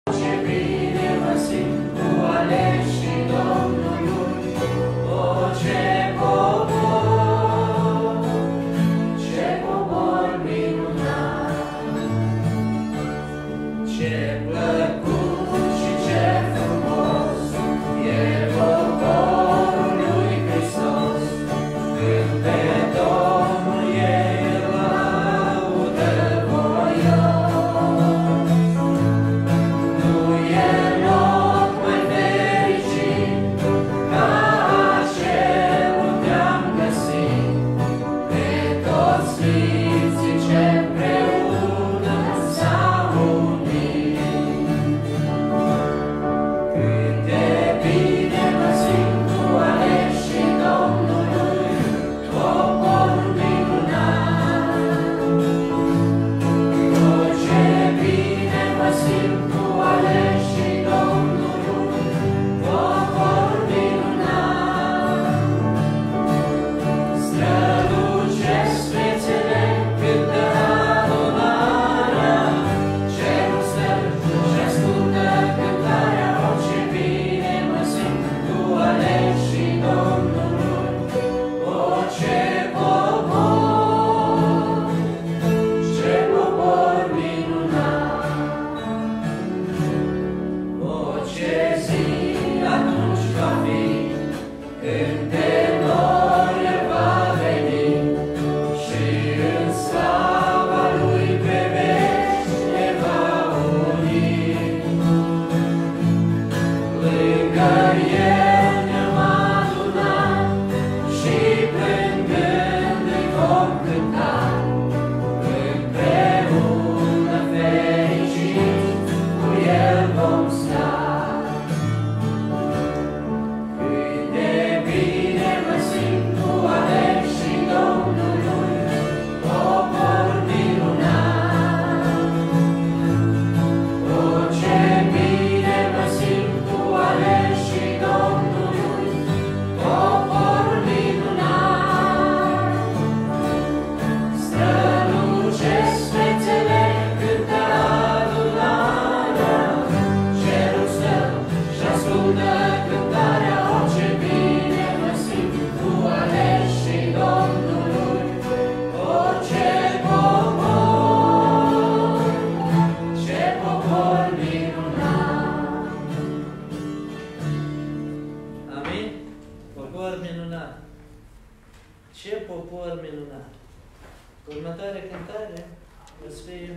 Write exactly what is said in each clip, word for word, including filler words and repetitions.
Următoarea cântare o să fie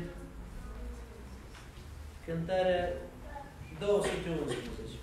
cântarea două sute unsprezece.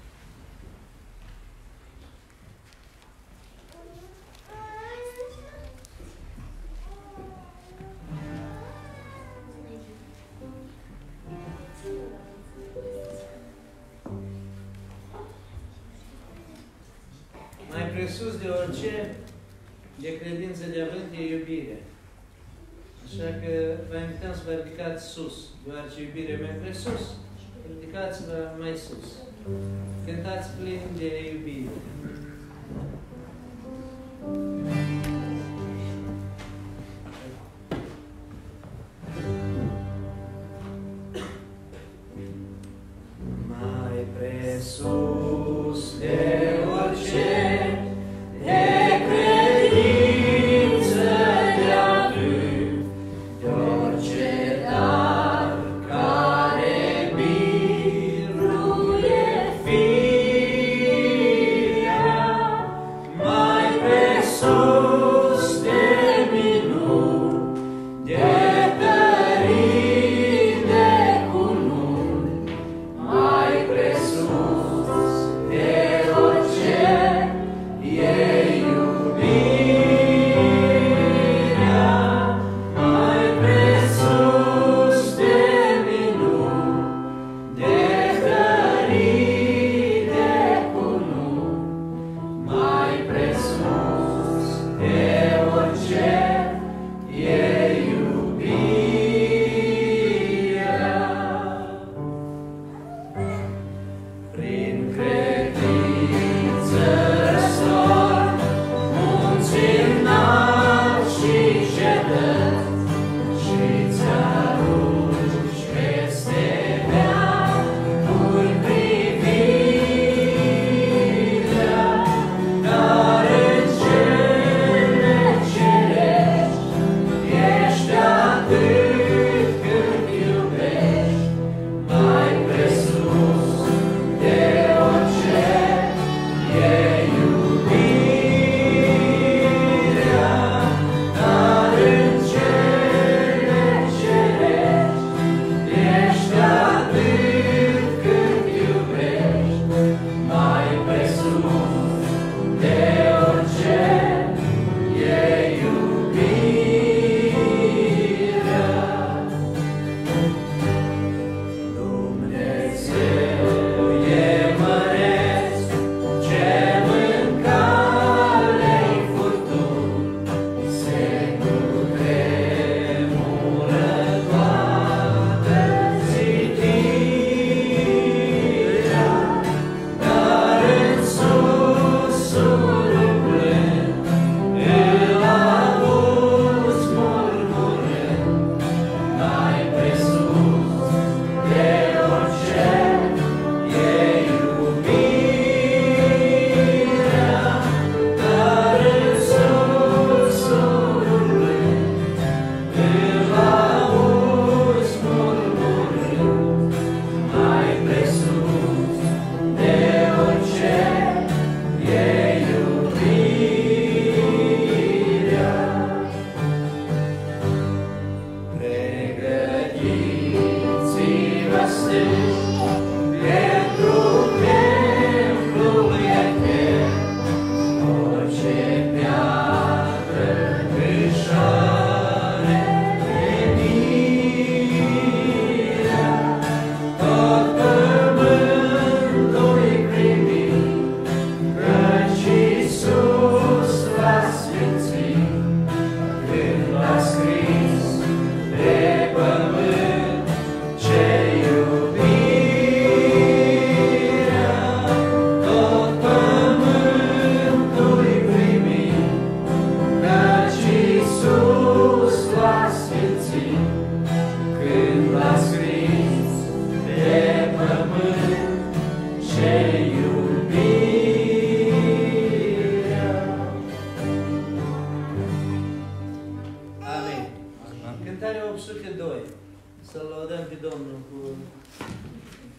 Mai presus de orice, de credință de avânt, e iubire. Așa că vă invităm să vă ridicați sus, deoarece iubirea e mai presus. Ridicați-vă mai sus. Cântați plin de iubire. Mai presus de orice, de credință de avânt, de orice dar care biruie firea,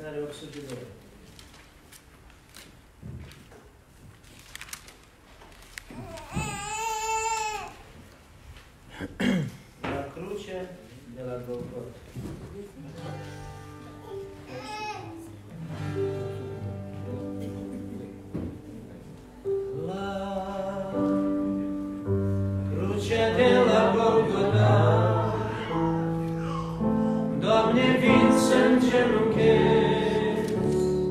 are opt sute de euro. La cruce de la Golgota. La cruce de la Golgota, Doamne, vin să-mi genunchez,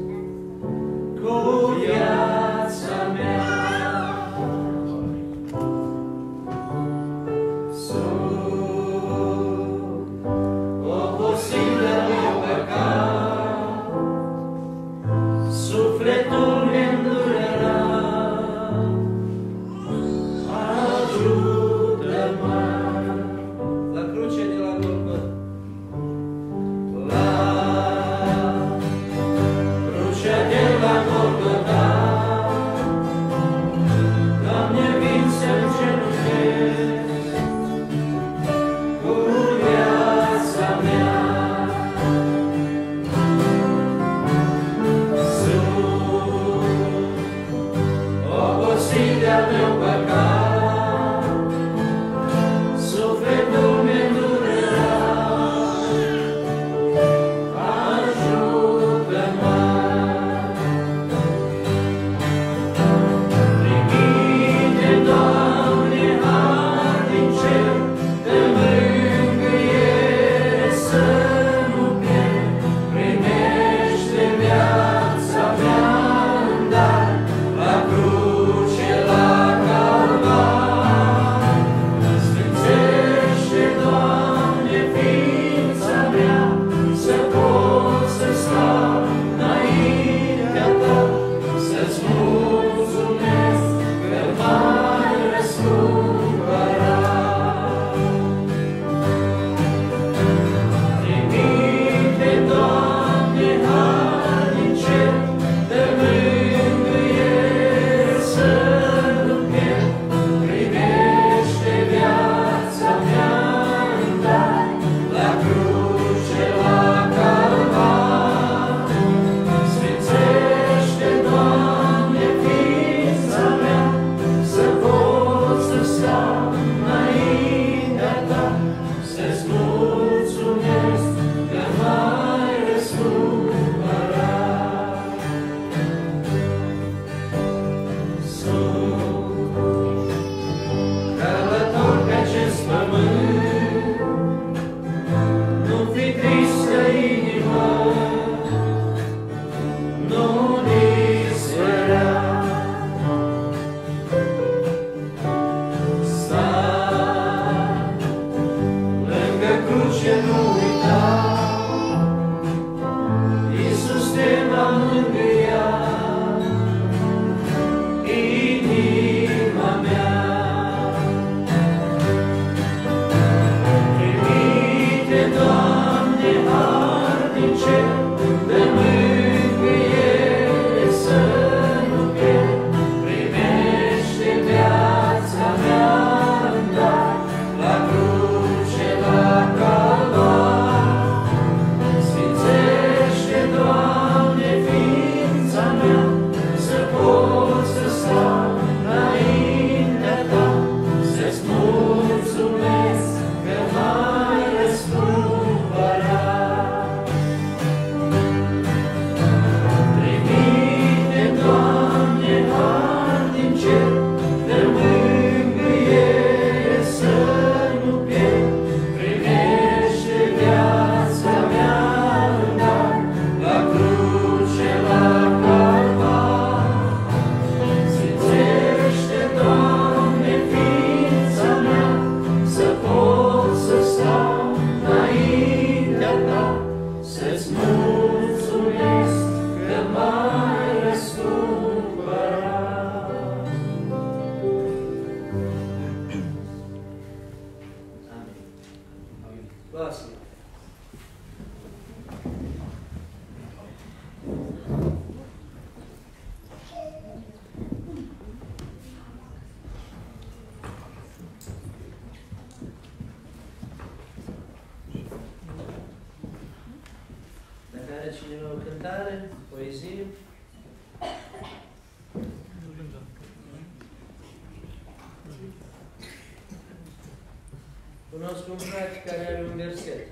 cântare, poezie. Cunosc un frate care are un verset.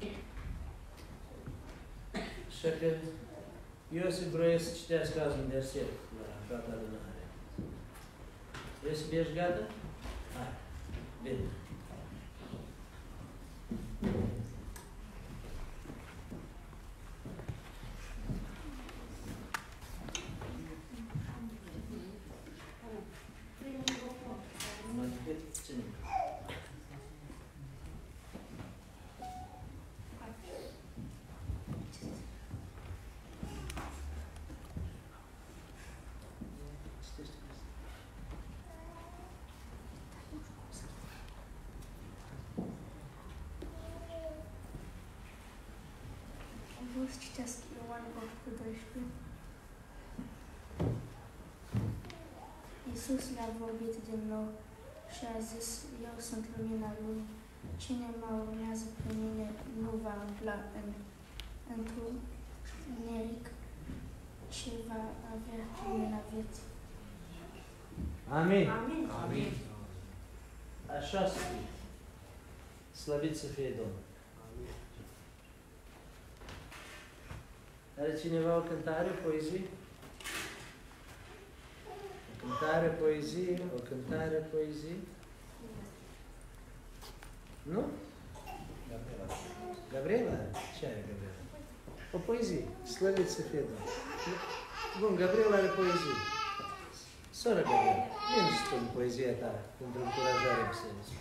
Așa că Iosif vroia să citească azi un verset la toată adunarea. Iosif, ești gata? Hai, bine. Vreau să citesc Ioan opt cu doisprezece. Iisus le-a vorbit din nou și a zis, eu sunt lumina lumii. Cine mă urmează pe mine nu va umbla în întuneric, ci va avea lumina vieții. Amin. Amin. Amin. Așa să fie. Slăvit să fie Domnul. Amin. Are cineva o cântare, o poezie? O cântare, poezie, o cântare, poezie? Nu? Gabriela. Gabriela? Ce are Gabriela? O poezie. Slăvit să fie Domnul. Bun, Gabriela are poezie. Sora Gabriela, vine să spun poezia ta pentru încurajare biserică.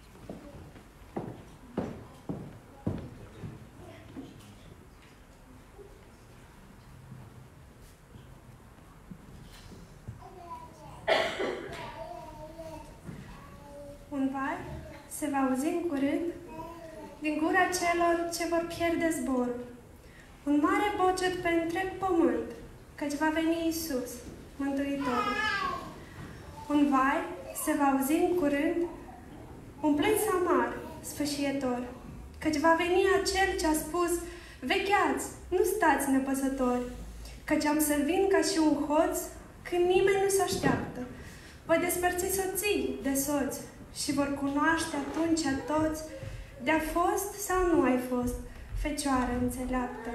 Un vai se va auzi în curând din gura celor ce vor pierde zborul. Un mare bocet pe întreg pământ, căci va veni Iisus, Mântuitorul. Un vai se va auzi în curând un plâns amar, sfâșietor, căci va veni acel ce a spus, vecheați, nu stați nepăsători, căci am să vin ca și un hoț când nimeni nu se așteaptă. Voi despărți soții de soți și vor cunoaște atunci toți de-a fost sau nu ai fost, fecioară înțeleaptă.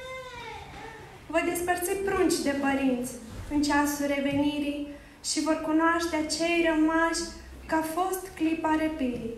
Voi despărți prunci de părinți în ceasul revenirii și vor cunoaște acei rămași că a fost clipa repirii.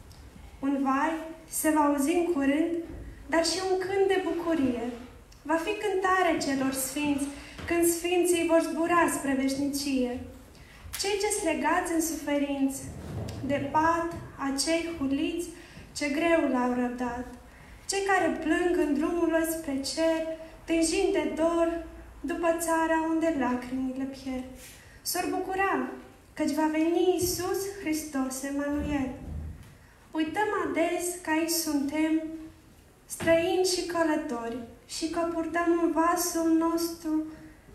Un vai se va auzi în curând, dar și un cânt de bucurie. Va fi cântare celor sfinți când sfinții vor zbura spre veșnicie. Cei ce-s legați în suferinți, de pat, acei huliți ce greu l-au răbdat, cei care plâng în drumul lor spre cer, tânjind de dor după țara unde lacrimile pierd. S-or bucura, căci va veni Iisus Hristos, Emanuel. Uităm ades că aici suntem străini și călători și că purtăm în vasul nostru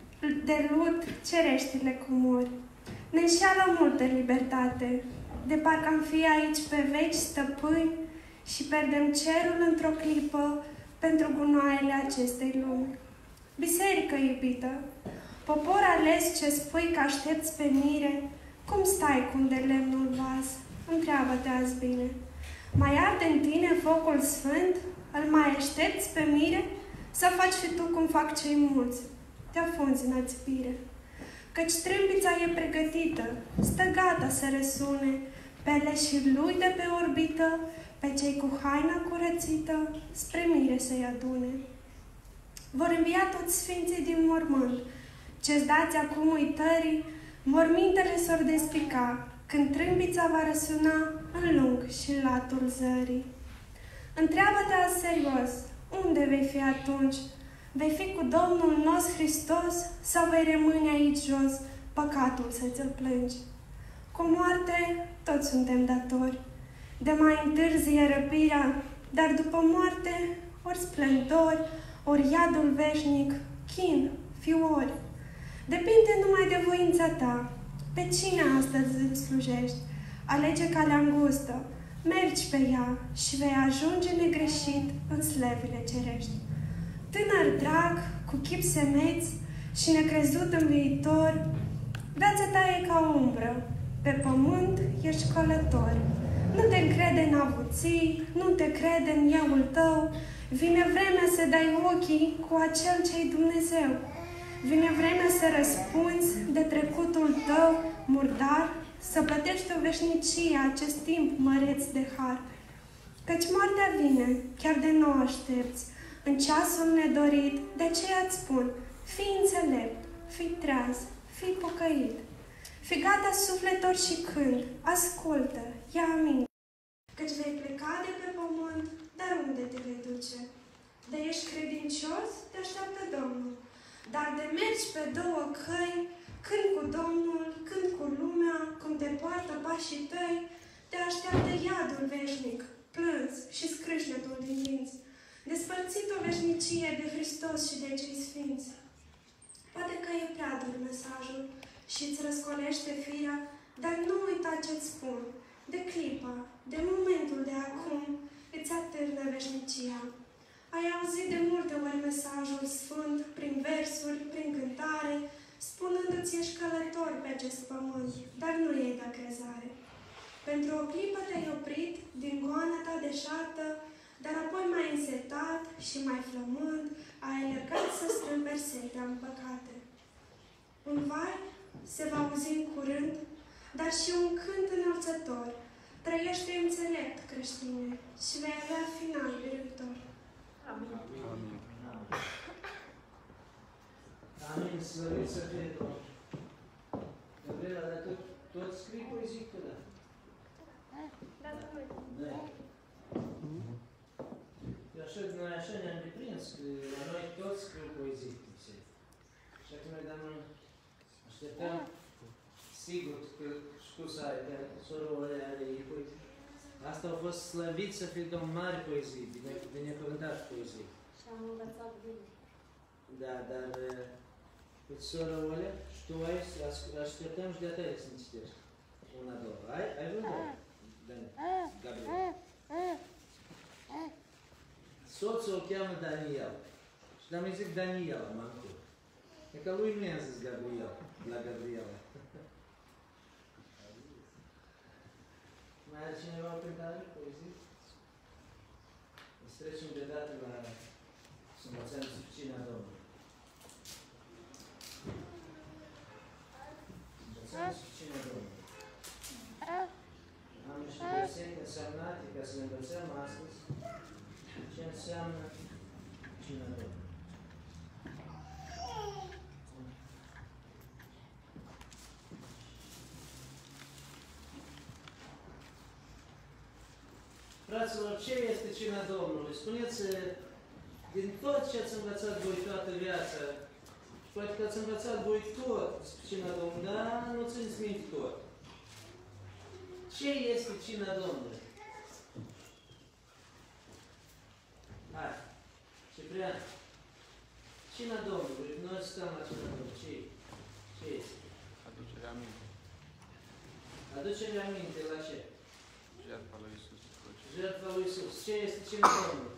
de lut cereștile cu mori. Ne înșeală multă libertate, de parcă am fi aici pe veci stăpâni și pierdem cerul într-o clipă pentru gunoaiele acestei lumi. Biserică iubită, popor ales ce spui că aștepți pe mire, cum stai cum de lemnul vas? Întreabă-te azi bine. Mai arde în tine focul sfânt? Îl mai aștepți pe mire? Să faci și tu cum fac cei mulți, te afunzi în ațipire. Căci trâmbița e pregătită, stă gata să răsune, pe aleșii lui de pe orbită, pe cei cu haina curățită, spre mire să-i adune. Vor învia toți sfinții din mormânt, ce-ți dați acum uitării, mormintele s-or despica, când trâmbița va răsuna în lung și în latul zării. Întreabă-te azi serios, unde vei fi atunci? Vei fi cu Domnul nostru Hristos sau vei rămâne aici jos, păcatul să ți-l plângi? Cu moarte toți suntem datori. De mai întârzie răpirea, dar după moarte ori splendori, ori iadul veșnic, chin, fiori. Depinde numai de voința ta. Pe cine astăzi îți slujești? Alege calea îngustă, mergi pe ea și vei ajunge negreșit în slăvile cerești. Tânăr drag, cu chip semeț și necrezut în viitor, viața ta e ca umbră, pe pământ ești călător. Nu te încrede în avuții, nu te crede în iaul tău, vine vremea să dai ochii cu acel ce-i Dumnezeu. Vine vremea să răspunzi de trecutul tău murdar, să plătești o veșnicie acest timp măreț de har. Căci moartea vine, chiar de nou aștepți, în ceasul nedorit, de aceea îți spun, fii înțelept, fii treaz, fii pocăit. Fii gata sufletor și când, ascultă, ia aminte. Căci vei pleca de pe pământ, dar unde te vei duce? De ești credincios, te așteaptă Domnul. Dar de mergi pe două căi, când cu Domnul, când cu lumea, cum te poartă pașii tăi, te așteaptă iadul veșnic, plâns și scrâșnetul din dinți, despărțit o veșnicie de Hristos și de cei sfinți. Poate că e prea dur mesajul și îți răscolește firea, dar nu uita ce-ți spun. De clipa, de momentul de acum, îți atârnă veșnicia. Ai auzit de multe ori mesajul sfânt, prin versuri, prin cântare, spunându-ți ești călător pe acest pământ, dar nu ei de crezare. Pentru o clipă te-ai oprit din goana ta deșartă, dar apoi mai însetat și mai flămând, ai alergat să strâmberi setea în păcate. Un vai se va auzi în curând, dar și un cânt înălțător. Trăiește înțelept, creștine, și vei avea final biruitor. Amin. Amin. Amin. Slăvit să fie Domnul. Gabriela, dar tu tot scrii poezii tu, da? Da, da. Eu așa, noi așa ne-am deprins, că la noi toți scriu poezii. Așa că noi dăm, așteptăm, sigur că știu să ai, că sorul are ei poezii. Asta a fost slăvit să fie de o mare poezie, binecuvântat poezie. Și am învățat bine. Da, dar pe sora Olea, și tu ai, așteptăm și de tăi să ne citești. Una, două. Ai? Ai vrut două? Gabriel. Soțul o cheamă Daniel. Și l-am zis Daniel, Mancu. E că lui nu i-am zis Gabriel, la Gabriela. Mai are cineva o cântare, poezie? Să trecem de dată la să învățăm suficina Domnului. Să învățăm suficina Domnului. Am niște versete însemnate ca să ne învățăm astăzi ce înseamnă suficina Domnului. Fraților, ce este cina Domnului? Spuneți, din tot ce ați învățat voi toată viața, și poate că ați învățat voi tot despre cina Domnului, dar nu țineți minte tot. Ce este cina Domnului? Hai, Ciprian, cina Domnului, noi stăm la cina Domnului, ce, ce este? Aducerea aminte. Aducerea aminte la ce? Jertfa lui Iisus. Jertfa lui Iisus. Ce este cina Domnului?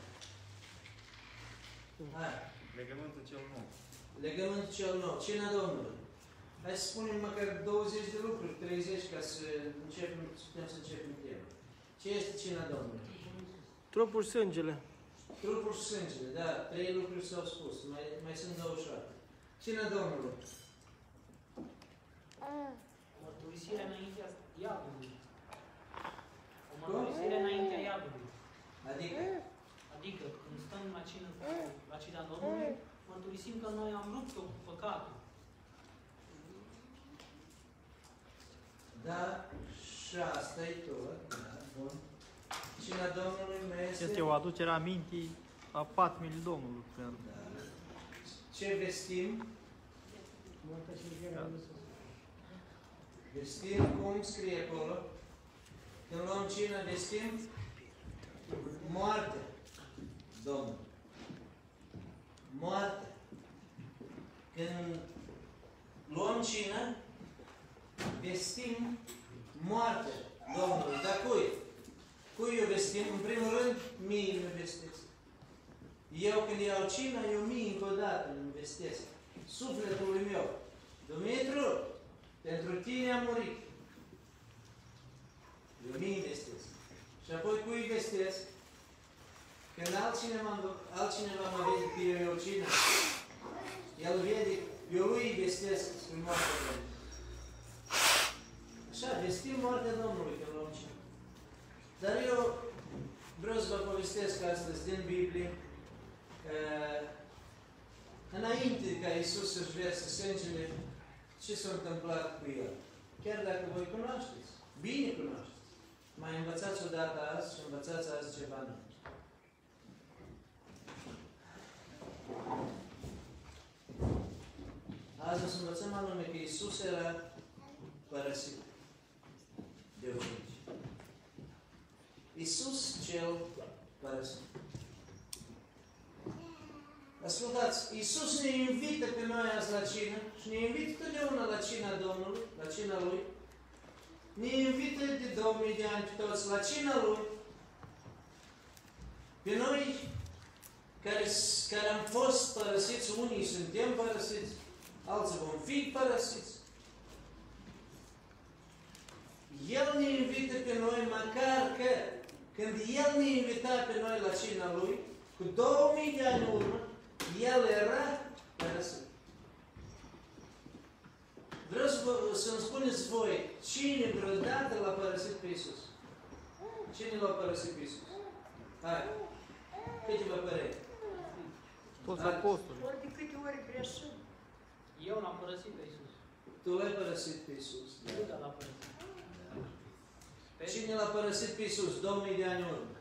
Hai. Legământul cel nou. Legământul cel nou. Cina Domnului. Hai să spunem măcar douăzeci de lucruri, treizeci, ca să începem, să putem să începem tema. Ce este cina Domnului? Trupul și sângele. Trupul și sângele, da. Trei lucruri s-au spus. Mai, mai sunt douăzeci și șapte. Cina Domnului. Mărturisirea înaintea iadului. O mărturisire înaintea iadului. Adică? Adică, când stăm la cină, la cina Domnului, mărturisim că noi am rupt-o cu păcatul. Da, și asta e tot. Da, bun. Cina Domnului mai este... Este o aducere a mintii a patimii Domnului. Da. Ce vestim? Vestim cum scrie acolo? Când luăm cină, vestim moarte. Domnul. Moarte. Când luăm cină, vestim moarte Domnului. Dar cui? Cui o vestim? În primul rând, mie mă vestiți. Eu când iau cina, eu mii încă o dată îmi investesc. Sufletul meu. Dumitru, pentru tine am murit. Eu mii investesc. Și apoi cui investesc? Când altcineva, altcineva mă vede că eu iau cina, el vede, eu lui investesc spre moartea Domnului. Așa, vestim moartea Domnului când luăm cina. Dar eu vreau să vă povestesc astăzi din Biblie, uh, înainte ca Iisus să-și verse sângele, ce s-a întâmplat cu El. Chiar dacă voi cunoașteți, bine cunoașteți. Mai învățați odată azi și învățați azi ceva nou. Azi o să învățăm anume că Iisus era părăsit de ucenici. Iisus cel părăsit. Ascultați, Iisus ne invită pe noi azi la cină și ne invită totdeauna la cina Domnului, la cina Lui. Ne invită de două mii de ani pe toți la cina Lui. Pe noi care, care am fost părăsiți, unii suntem părăsiți, alții vom fi părăsiți. El ne invită pe noi, măcar că când El ne invita pe noi la cina Lui, cu două mii de ani în urmă, El era părăsit. Vreau să-mi spuneți voi, cine vreodată l-a părăsit pe Iisus? Cine l-a părăsit pe Iisus? Hai, câteva păreri. Toți apostolii. Ori de câte ori greșim. Eu l-am părăsit pe Iisus. Tu l-ai părăsit pe Iisus. Iuda l-a părăsit. Cine l-a părăsit pe Iisus? două mii de ani în urmă.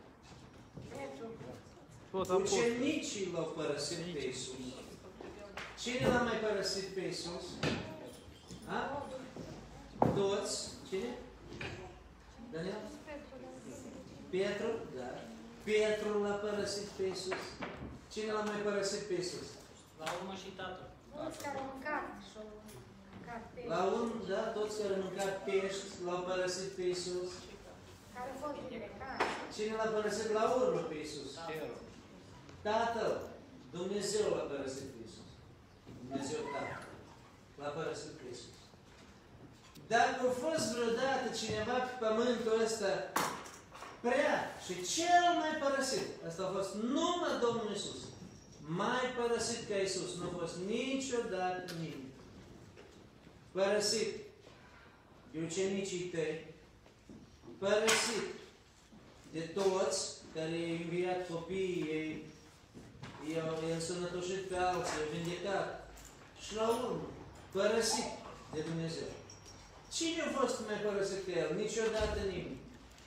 Toți apostolii. Ucenicii l-au părăsit pe Iisus. Cine l-a mai părăsit pe Iisus? Ha? Toți. Cine? Daniel? Petru? Da. Petru l-a părăsit pe Iisus. Cine l-a mai părăsit pe Iisus? La urmă și tatăl. Mulți care au mâncat și-au mâncat pești. La un, da, toți care au mâncat pești l-au părăsit pe Iisus. Care au fost vindecați. Cine l-a părăsit la urmă pe Iisus? Tatăl. Dumnezeu l-a părăsit pe Iisus. Dumnezeu Tatăl l-a părăsit pe Iisus. Dacă a fost vreodată cineva pe pământul ăsta prea și cel mai părăsit, asta a fost numai Domnul Iisus. Mai părăsit ca Iisus nu a fost niciodată nimeni. Părăsit de ucenicii tăi, părăsit de toți care i-au înviat copiii ei, i-au însănătoșit pe alții, i-au vindecat și la urmă, părăsit de Dumnezeu. Cine a fost mai părăsit că El? Niciodată nimeni.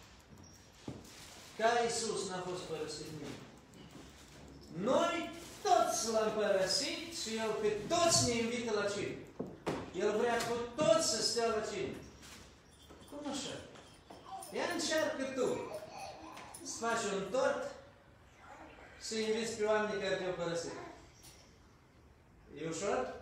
Ca Iisus n-a fost părăsit nimeni. Noi toți l-am părăsit și El pe toți ne invită la cină. El vrea cu toți să stea la cină. Cum așa? Ia încearcă tu să faci un tort să inviți pe oamenii care te-au părăsit. E ușor?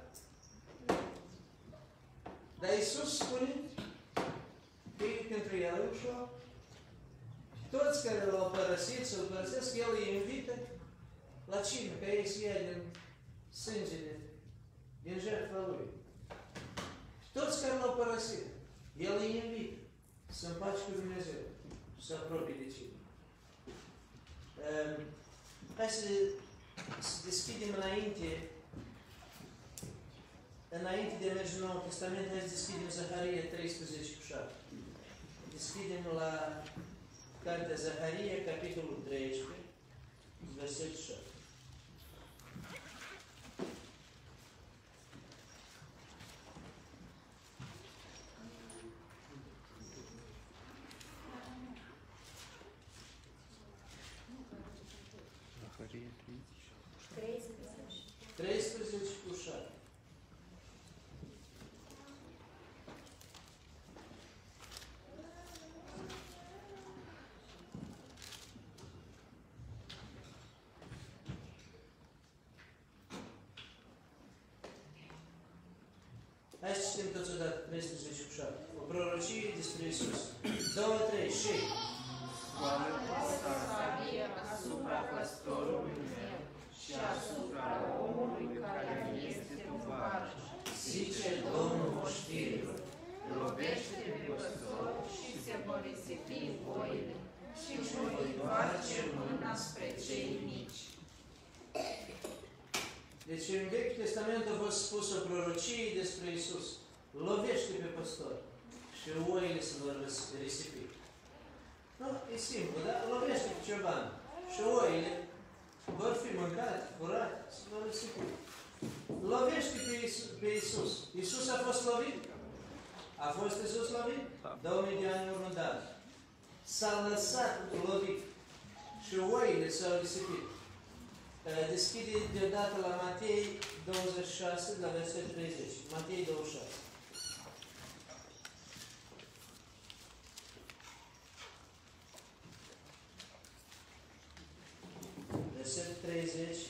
Dar Iisus spune că pentru El e ușor. Toți care l-au părăsit, să-L părăsesc, El îi invită la cină, ca ei să ia din sângele, din jertfa Lui. Toți care l-au părăsit, El îi invită să împace cu Dumnezeu și să apropie de cină. Uh, hai să, să deschidem înainte, înainte de a merge în Noul Testament, hai să deschidem Zaharia treisprezece cu șapte. Deschidem la Cartea Zaharia, capitolul treisprezece, versetul șapte. treisprezece cu șapte. Hai să citim toți odată treisprezece cu șapte. O prorocie despre Iisus. Două, trei, și... Asupra păstorului meu și asupra omului care este tovarăș. Zice Domnul oștirilor, Lovește pe păstor și se vor risipi oile și își voi întoarce mâna spre cei mici. Deci în Vechiul Testament a fost spus o prorocie despre Iisus. Lovește pe păstor și oile se vor risipi. Nu, e simplu, da? Lovește pe cioban și oile vor fi mâncate, curate, se vor risipi. Lovește pe Iisus. Pe Iisus. Iisus a fost lovit? A fost Iisus lovit? două mii de ani urmă, da. S-a lăsat lovit și oile s-au risipit. Deschide deodată la Matei douăzeci și șase, la versetul treizeci. Matei douăzeci și șase. Versetul treizeci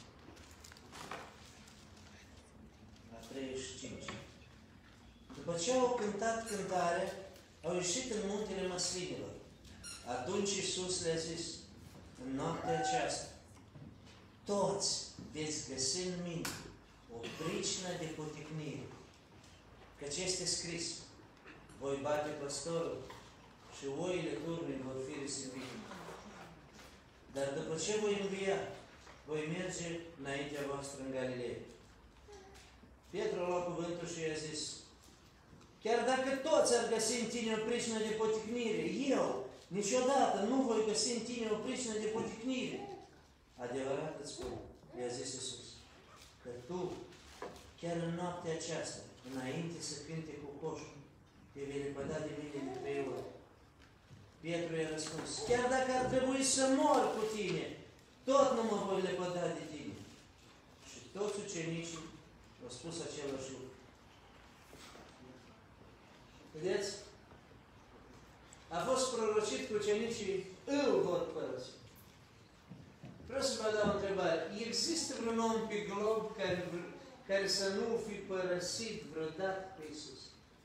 la treizeci și cinci. După ce au cântat cântare, au ieșit în muntele Măslinilor. Atunci Iisus le-a zis, în noaptea aceasta, toți veți găsi în mine o pricină de poticnire, căci este scris, voi bate păstorul și oile turnului vor fi risipite. Dar după ce voi învia, voi merge înaintea voastră în Galileea. Petru a luat cuvântul și i-a zis, chiar dacă toți ar găsi în tine o pricină de poticnire, eu niciodată nu voi găsi în tine o pricină de poticnire. Adevărat îți spun, i-a zis Iisus, că tu, chiar în noaptea aceasta, înainte să cânte cu coșul, te vei lepăda de mine de trei ori. Petru i-a răspuns, chiar dacă ar trebui să mor cu tine, tot nu mă voi lepăda de tine. Și toți ucenicii au spus același lucru. Vedeți? A fost prorocit cu ucenicii, îl vor părăsi. Vreau să vă dau o întrebare. Există vreun om pe glob care, care să nu fi părăsit vreodată pe Iisus?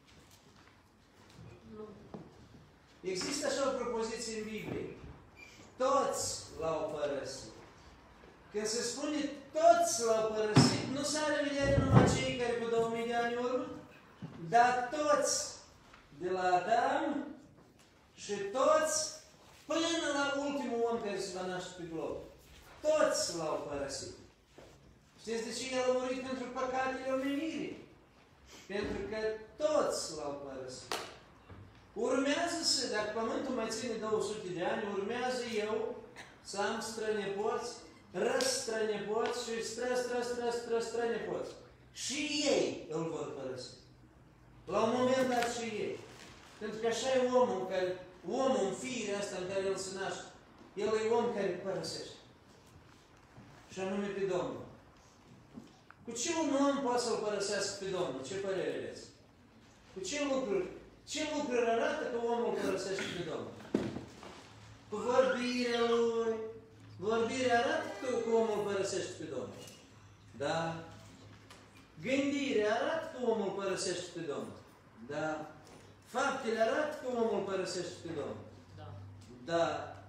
Nu. Există așa o propoziție în Biblie. Toți l-au părăsit. Când se spune toți l-au părăsit, nu s-a revelat numai cei care cu două mii de ani urmă, dar toți de la Adam și toți până la ultimul om care se va naște pe glob. Toți l-au părăsit. Știți de ce El a murit pentru păcatele omenirii? Pentru că toți l-au părăsit. Urmează să, dacă pământul mai ține două sute de ani, urmează eu să am strănepoți, răstrănepoți și stră, stră, stră, stră, strănepoți. Și ei îl vor părăsi. La un moment dat și ei. Pentru că așa e omul, care, omul în firea asta în care el se naște. El e om care părăsește. Și anume pe Domnul. Cu ce un om poate să-L părăsească pe Domnul? Ce părere aveți? Cu ce lucruri? Ce lucruri arată că omul părăsește pe Domnul? Cu vorbirea lui. Vorbirea arată că omul părăsește pe Domnul. Da. Gândirea arată că omul părăsește pe Domnul. Da. Faptele arată că omul părăsește pe Domnul. Da. Da.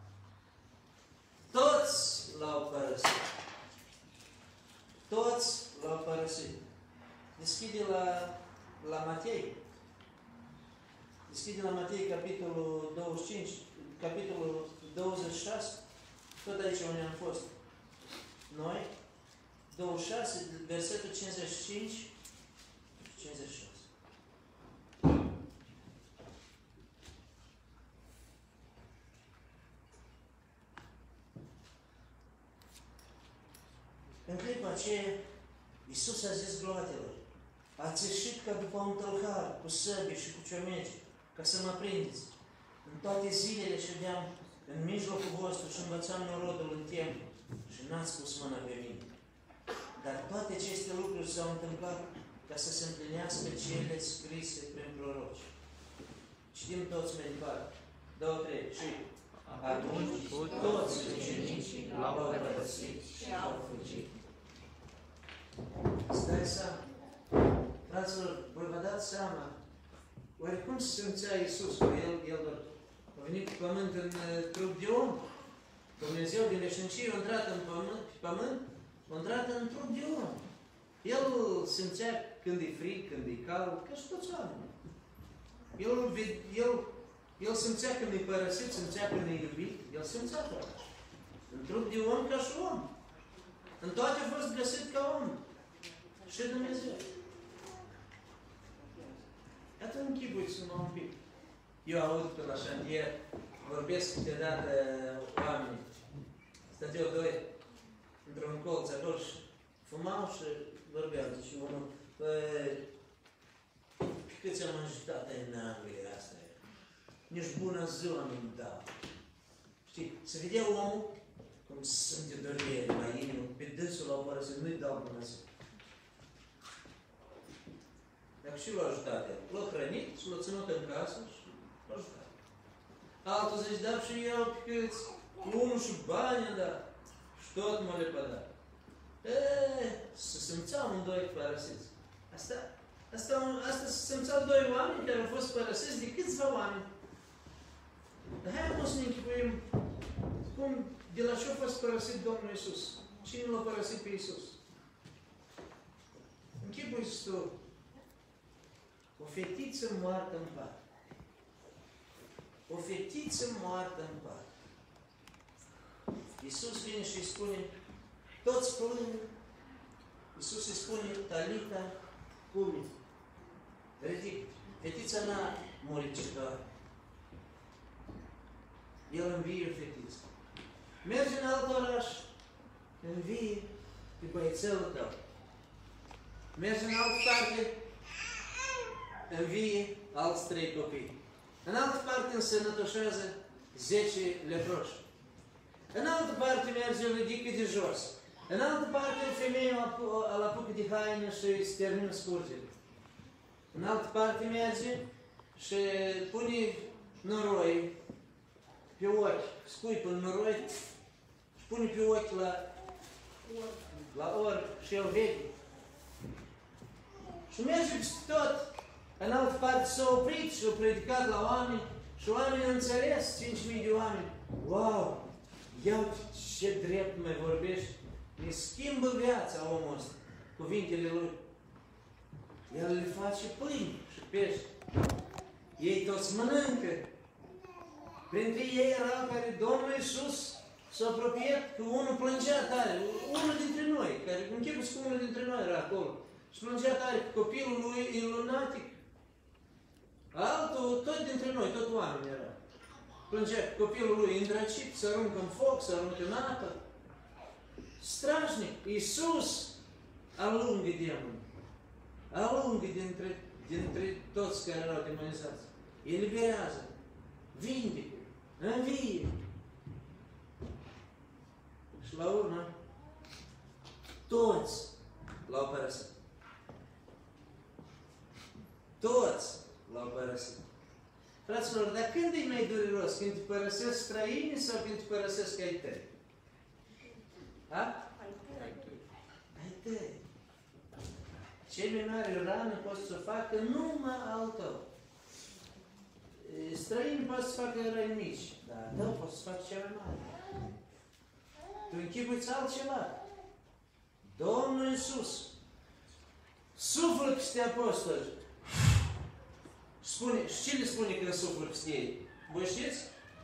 Toți l-au părăsit. Toți l-au părăsit. Deschide la, la Matei. Deschide la Matei capitolul douăzeci și cinci, capitolul douăzeci și șase, tot aici unde am fost noi, douăzeci și șase, versetul cincizeci și cinci, cincizeci și șase. În clipa aceea, Iisus a zis globatelor, ați ieșit ca după un tâlhar, cu săbi și cu ciomegi, ca să mă prindeți. În toate zilele ședeam în mijlocul vostru și învățam norodul în templu și n-ați pus mâna pe mine. Dar toate aceste lucruri s-au întâmplat ca să se împlinească cele scrise prin proroci. Citim toți mai departe. Două, trei. Și atunci toți ucenicii l-au părăsit și au fugit. Îți dai seama? Fraților, voi vă dați seama, oare cum se simțea Iisus că El, El a venit pe pământ în uh, trup de om? Dumnezeu din veșnicie a intrat în pământ, pe pământ a intrat în trup de om. El simțea când e frig, când e cald, ca și toți oamenii. El, el, el simțea când e părăsit, simțea când e iubit, el simțea tot. În trup de om ca și om. În toate a fost găsit ca om. Și Dumnezeu. Iată închipuiți-mă un pic. Eu aud pe la șantier, vorbesc câteodată oamenii. Stăteau doi într-un colț acolo și fumau și vorbeau. Deci unul, păi, câți am ajutat în Anglia asta? Nici bună ziua nu-mi dau. Știi, se vedea omul cum simte durere la inimă, pe dânsul l-au părăsit, nu-i dau bună ziua. Dacă și l-a ajutat el, l-a hrănit și l-a ținut în casă și l-a ajutat. Altul zice, da și eu câți, unul și bani a dat și tot mă le pădat. Eee, se simțeau amândoi părăsiți. Asta, asta, asta se simțeau doi oameni care au fost părăsiți de câțiva oameni. Dar hai acum să ne închipuim cum, de la ce a fost părăsit Domnul Iisus. Cine l-a părăsit pe Iisus? Închipui-ți tu o fetiță moartă în pat. O fetiță moartă în pat. Iisus vine și îi spune, toți plâng. Iisus îi spune, Talita, cumi. Ridic, fetița n-a murit doar. El învie fetița. Merge în alt oraș, învie pe băiețelul tău. Merge în altă parte, învie alți trei copii. În altă parte însănătoșează zece leproși. În altă parte merge, îl ridică de jos. În altă parte femeia îl apucă de haină și îi termină scurgere. În altă parte merge și pune noroi pe ochi, scuipă în noroi și pune pe ochi la, la orb și el vede. Și merge peste tot. În altă parte s-a oprit și a predicat la oameni și oamenii au înțeles, cinci mii de oameni. Wow! Ia ce drept mai vorbești. Ne schimbă viața omul ăsta, cuvintele lui. El le face pâine și pește. Ei toți mănâncă. Printre ei era care Domnul Iisus s-a apropiat că unul plângea tare. Unul dintre noi, care închipuiți că unul dintre noi era acolo. Și plângea tare că copilul lui e lunatic. Altul, tot dintre noi, tot oameni era. Plângea că copilul lui e îndrăcit, se aruncă în foc, se aruncă în apă. Strașnic. Iisus alungă demonul. Alungă dintre, dintre toți care erau demonizați. Eliberează. Vindecă. Învie. Și la urmă, toți l-au părăsit. Toți l-au părăsit. Fraților, dar când e mai dureros? Când te părăsesc străinii sau când te părăsesc ai tăi? Ha? Ai tăi. Cei mai mari rană poți să facă numai al tău. Străinii poți să facă răi mici, dar tău poți să facă ceva mai mare. Tu închipuiți altceva. Domnul Iisus suflă peste apostoli. Spune, și ce le spune când suflă peste ei? Voi știți?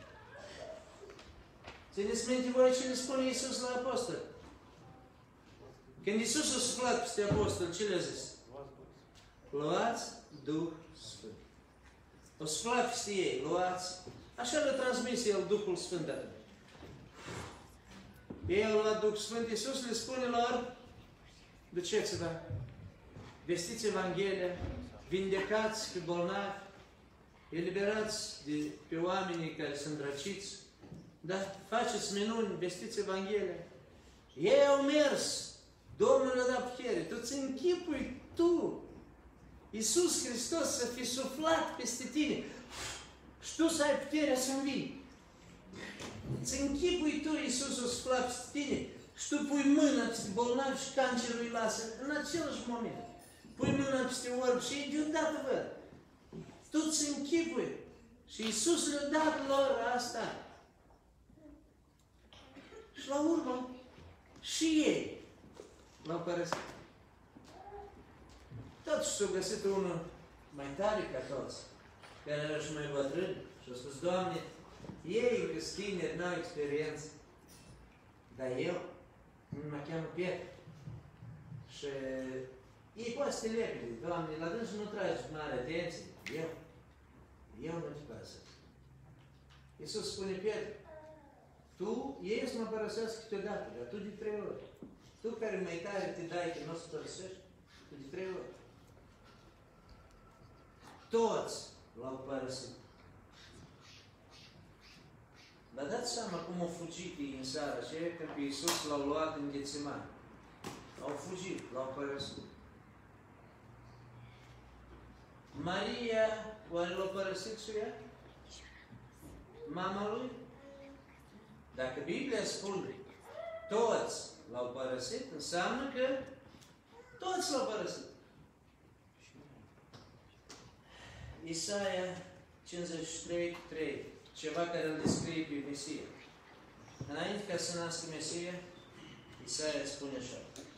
Țineți minte voi ce le spune Iisus la apostoli? Când Iisus a suflat peste apostoli, ce le-a zis? Luați Duh Sfânt. O suflat peste ei, luați. Așa le-a transmis El Duhul Sfânt. Ei au luat Duhul Sfânt, Iisus le spune lor, duceți-vă, vestiți Evanghelia, vindecați pe bolnavi, eliberați de, pe oamenii care sunt răciți, dar faceți minuni, vestiți Evanghelia. Ei au mers, Domnul le-a dat putere, tu ți închipui tu, Iisus Hristos să fi suflat peste tine și tu să ai puterea să învii. Ți închipui tu, Iisus a suflat peste tine și tu pui mâna peste bolnav și cancerul îi lasă în același moment. Pui mâna peste orb și ei deodată văd. Tu ți închipui. Și Iisus le-a dat lor asta. Și la urmă, și ei l-au părăsit. Totuși s-a găsit unul mai tare ca toți, care era și mai bătrân și a spus, Doamne, ei încă sunt tineri, n-au experiență, dar eu mă cheamă Petru. Și ei poate să te lepede, Doamne, la dânsul nu tragi mare atenție, eu, eu nu te părăsesc. Iisus spune, Petru, tu, ei să mă părăsească câteodată, dar tu de trei ori. Tu care mai tare te dai că nu o să părăsești, tu de trei ori. Toți l-au părăsit. Dar dați seama cum au fugit ei în seara aceea când pe Iisus l-au luat în Ghețimani. Au fugit, l-au părăsit. Maria, oare l-a părăsit și ea? Mama lui? Dacă Biblia spune toți l-au părăsit, înseamnă că toți l-au părăsit. Isaia cincizeci și trei, trei, ceva care îl descrie pe Mesia. Înainte ca să nască Mesia, Isaia spune așa.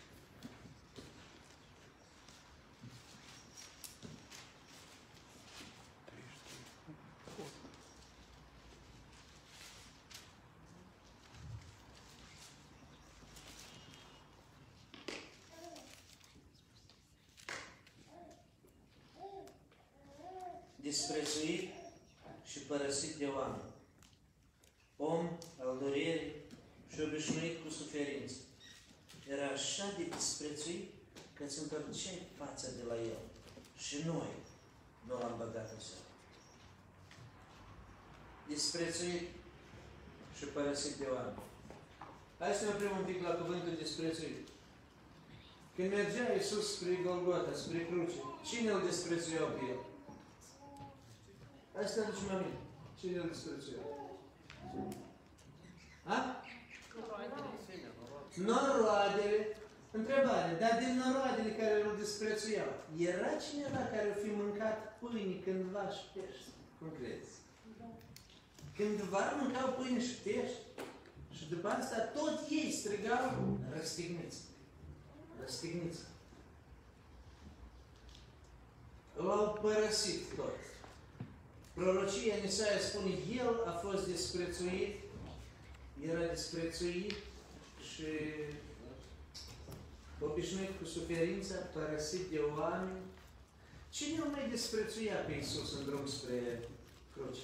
Disprețuit și părăsit de oameni, om al durerii și obișnuit cu suferință. Era așa de disprețuit că îți întorceai fața de la el și noi nu l-am băgat în seamă. Disprețuit și părăsit de oameni. Hai să ne oprim un pic la cuvântul disprețuit. Când mergea Iisus spre Golgota, spre cruce, cine îl disprețuiau pe el? Hai să ne aducem aminte. Cine îl disprețuia? A? Noroadele. Întrebare. Dar din noroadele care îl disprețuiau, era cineva care o fi mâncat pâine cândva și pești? Cum credeți? Cândva mâncau pâine și pești și după asta tot ei strigau răstigniți. Răstigniți. L-au părăsit tot. Prorocia în Isaia spune, el a fost disprețuit, era disprețuit și obișnuit cu suferința, părăsit de oameni. Cine îl mai disprețuia pe Iisus în drum spre cruce?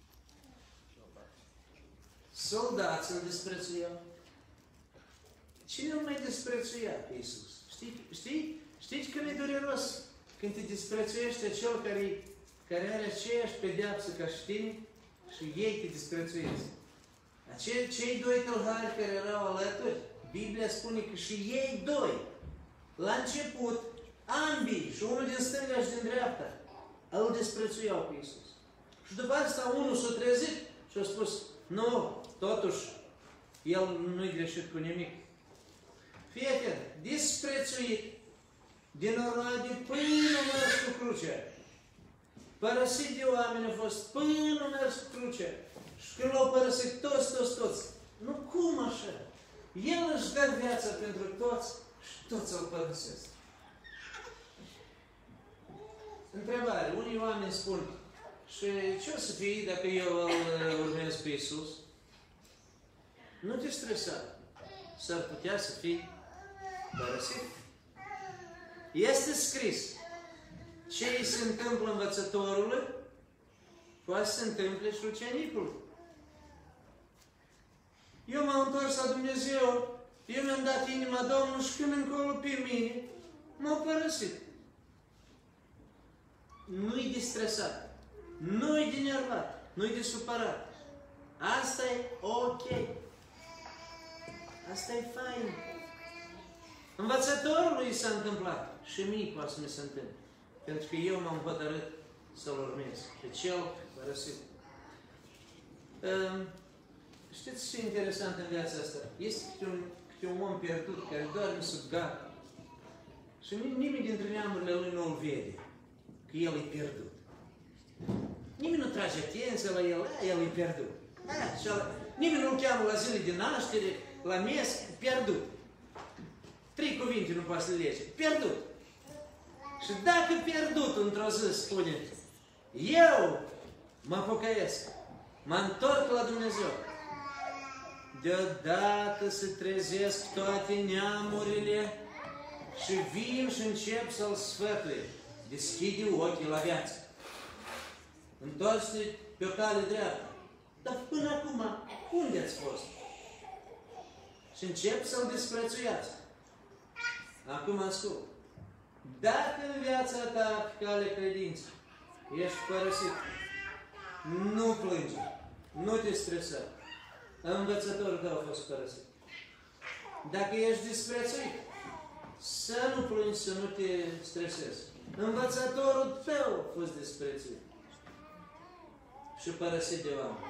Soldații îl disprețuiau. Cine îl mai disprețuia pe Iisus? Știi? Știi? Știți când e dureros? Când te disprețuiește cel care care are aceeași pedeapsă ca și tine și ei te disprețuiesc. Acei, cei doi tâlhari care erau alături, Biblia spune că și ei doi, la început, ambii, și unul din stânga și din dreapta, îl disprețuiau pe Iisus. Și după asta unul s-a trezit și a spus, nu, totuși, el nu-i greșit cu nimic. Fii atent, disprețuit din noroade până mers cu crucea. Părăsit de oameni a fost până mers cu crucea. Și când l-au părăsit toți, toți, toți. Nu cum așa? El își dă viața pentru toți și toți îl părăsesc. Întrebare. Unii oameni spun, și ce o să fie dacă eu îl urmez pe Iisus? Nu te stresa. S-ar putea să fii părăsit. Este scris. Ce îi se întâmplă învățătorului, poate să se întâmple și ucenicul. Eu m-am întors la Dumnezeu, eu mi-am dat inima Domnului și când încolo pe mine, m-au părăsit. Nu-i distresat, nu-i denervat, nu-i de supărat. Asta e ok. Asta e fain. Învățătorului i s-a întâmplat și mie poate să mi se întâmple. Pentru că eu m-am hotărât să-L urmez. Pe cel părăsit. Știți ce e interesant în viața asta? Este câte un, câte un om pierdut care doarme sub gard. Și nimeni dintre neamurile lui nu-l vede. Că el e pierdut. Nimeni nu trage atenție la el. A, el e pierdut. A, nimeni nu-l cheamă la zile de naștere, la mes, pierdut. Trei cuvinte nu poate să le lege. Pierdut. Și dacă pierdut într-o zi spune, eu mă pocăiesc, mă întorc la Dumnezeu, deodată se trezesc toate neamurile și vin și încep să-l sfătuie. Deschide ochii la viață. Întoarce pe o cale dreaptă. Dar până acum, unde ați fost? Și încep să-l disprețuiască. Acum ascult. Dacă în viața ta, pe cale credință, ești părăsit, nu plânge, nu te stresa. Învățătorul tău a fost părăsit. Dacă ești disprețuit, să nu plângi, să nu te stresezi. Învățătorul tău a fost disprețuit și părăsit de oameni.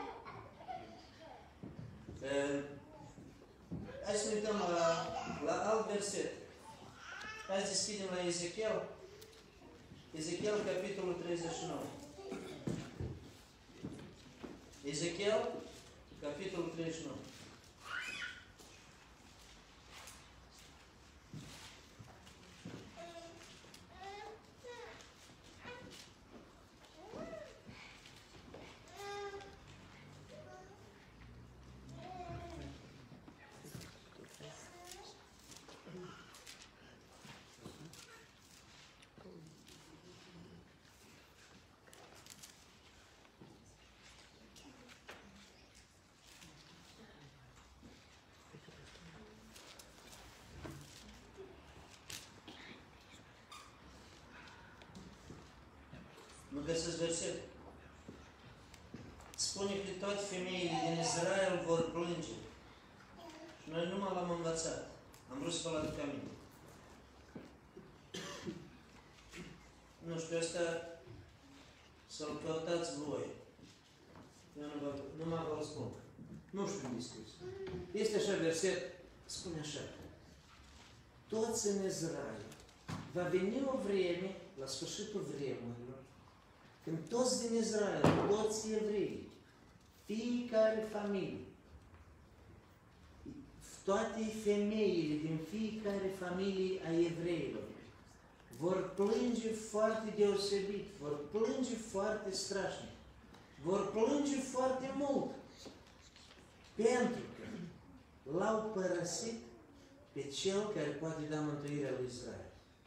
Hai să ne uităm la, la alt verset. Hai să deschidem la Ezechiel. Ezechiel, capitolul treizeci și nouă. Ezechiel, capitolul treizeci și nouă. Nu găsesc verset. Spune că toate femeile din Israel vor plânge. Și noi numai l-am învățat. Am vrut să vă aduc aminte. Nu știu, asta să-l căutați voi. Eu nu, vă, nu mă vă spun. Nu știu unde scris. Este așa verset, spune așa. Toți în Israel va veni o vreme, la sfârșitul vremurilor, când toți din Israel, toți evrei, fiecare familie, toate femeile din fiecare familie a evreilor vor plânge foarte deosebit, vor plânge foarte strașnic, vor plânge foarte mult, pentru că l-au părăsit pe cel care poate da mântuirea lui Israel.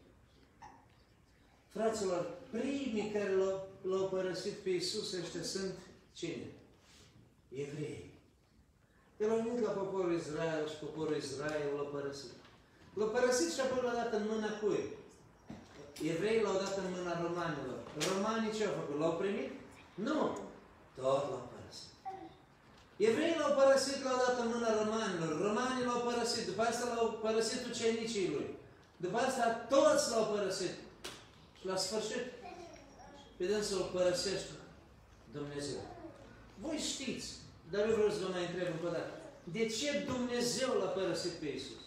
Fraților, primii care l-au părăsit pe Iisus, ăștia sunt cine? Evrei. El a venit la poporul Israel și poporul Israel l-a părăsit. L-a părăsit și apoi l-a dat în mâna cui? Evrei l-au dat în mâna romanilor. Romanii ce au făcut? L-au primit? Nu! Tot l-au părăsit. Evrei l-au părăsit, l-au dat în mâna romanilor. Romanii l-au părăsit. După asta l-au părăsit ucenicii lui. După asta toți l-au părăsit. Și la sfârșit, pe dânsul îl părăsește Dumnezeu. Voi știți, dar eu vreau să vă mai întreb încă o dată. De ce Dumnezeu l-a părăsit pe Iisus?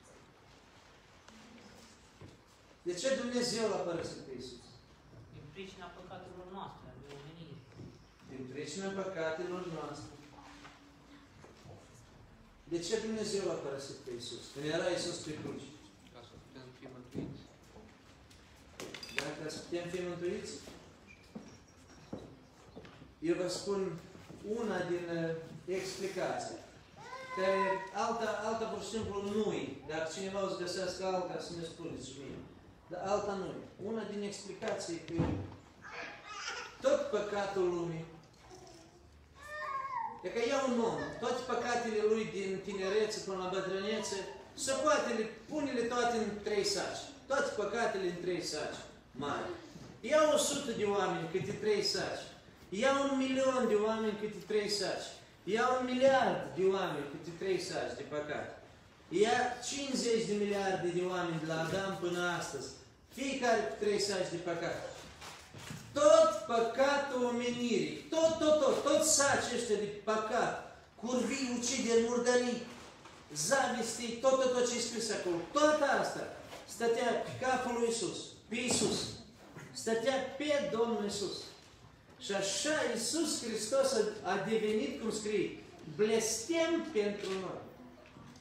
De ce Dumnezeu l-a părăsit pe Iisus? Din pricina păcatelor noastre, de omenire. Din pricina păcatelor noastre. De ce Dumnezeu l-a părăsit pe Iisus? Când era Iisus pe cruce. Ca să putem fi mântuiți. Dar ca să putem fi mântuiți? Eu vă spun una din uh, explicații. Care alta, alta pur și simplu nu-i. Dacă cineva o să găsească alta, să ne spuneți și mie. Dar alta nu-i. Una din explicații că tot păcatul lumii, e că ia un om, toate păcatele lui din tinerețe până la bătrânețe, să poate, pune-le toate în trei saci. Toate păcatele în trei saci mari. Ia o sută de oameni câte trei saci. Ia un milion de oameni câte trei saci. Ia un miliard de oameni câte trei saci de păcat. Ia cincizeci de miliarde de oameni de la Adam până astăzi. Fiecare cu trei saci de păcat. Tot păcatul omenirii, tot, tot, tot, tot sacii ăștia de păcat, curvii, ucideri, murdării, zavestii, tot, tot, tot ce e scris acolo, toată asta stătea pe capul lui Iisus, pe Iisus. Stătea pe Domnul Iisus. Și așa Iisus Hristos a devenit, cum scrie, blestem pentru noi.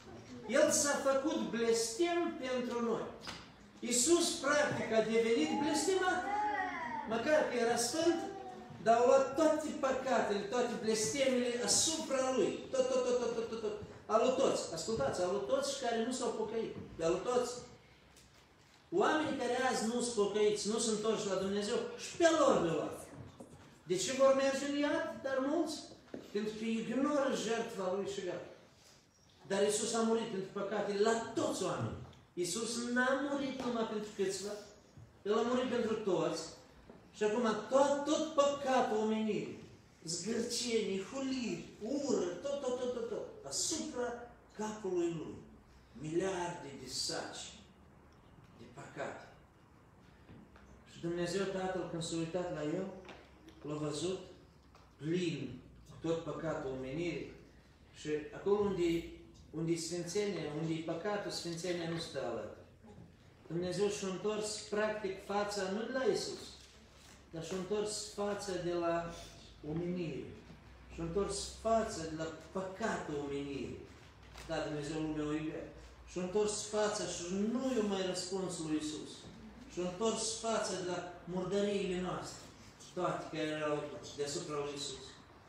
El s-a făcut blestem pentru noi. Iisus, practic, a devenit blestemat. Măcar că era sfânt, dar a luat toate păcatele, toate blestemele asupra Lui. Tot, tot, tot, tot, tot, tot, tot. Alu toți. Ascultați, alu toți și care nu s-au pocăit. Alu toți. Oamenii care azi nu sunt pocăiți, nu sunt întorși la Dumnezeu, și pe lor le luat. De ce vor merge în iad, dar mulți? Pentru că ignoră jertfa Lui și gata. Dar Iisus a murit pentru păcatele la toți oamenii. Iisus n-a murit numai pentru câțiva, El a murit pentru toți. Și acum tot, tot păcatul omenirii, zgârcenii, huliri, ură, tot, tot, tot, tot, tot, asupra capului Lui. Miliarde de saci de păcate. Și Dumnezeu Tatăl, când s-a uitat la El, l-a văzut plin cu tot păcatul omenirii. Și acolo unde unde-i sfințenia, unde-i păcatul, sfințenia nu stă alături. Dumnezeu și-a întors practic fața nu de la Iisus, dar și-a întors fața de la omenire. Și-a întors fața de la păcatul omenirii. Da, Dumnezeu lumea o iubea. Și-a întors fața și nu i-a mai răspuns lui Iisus. Și-a întors fața de la murdăriile noastre, toate care erau deasupra lui Iisus.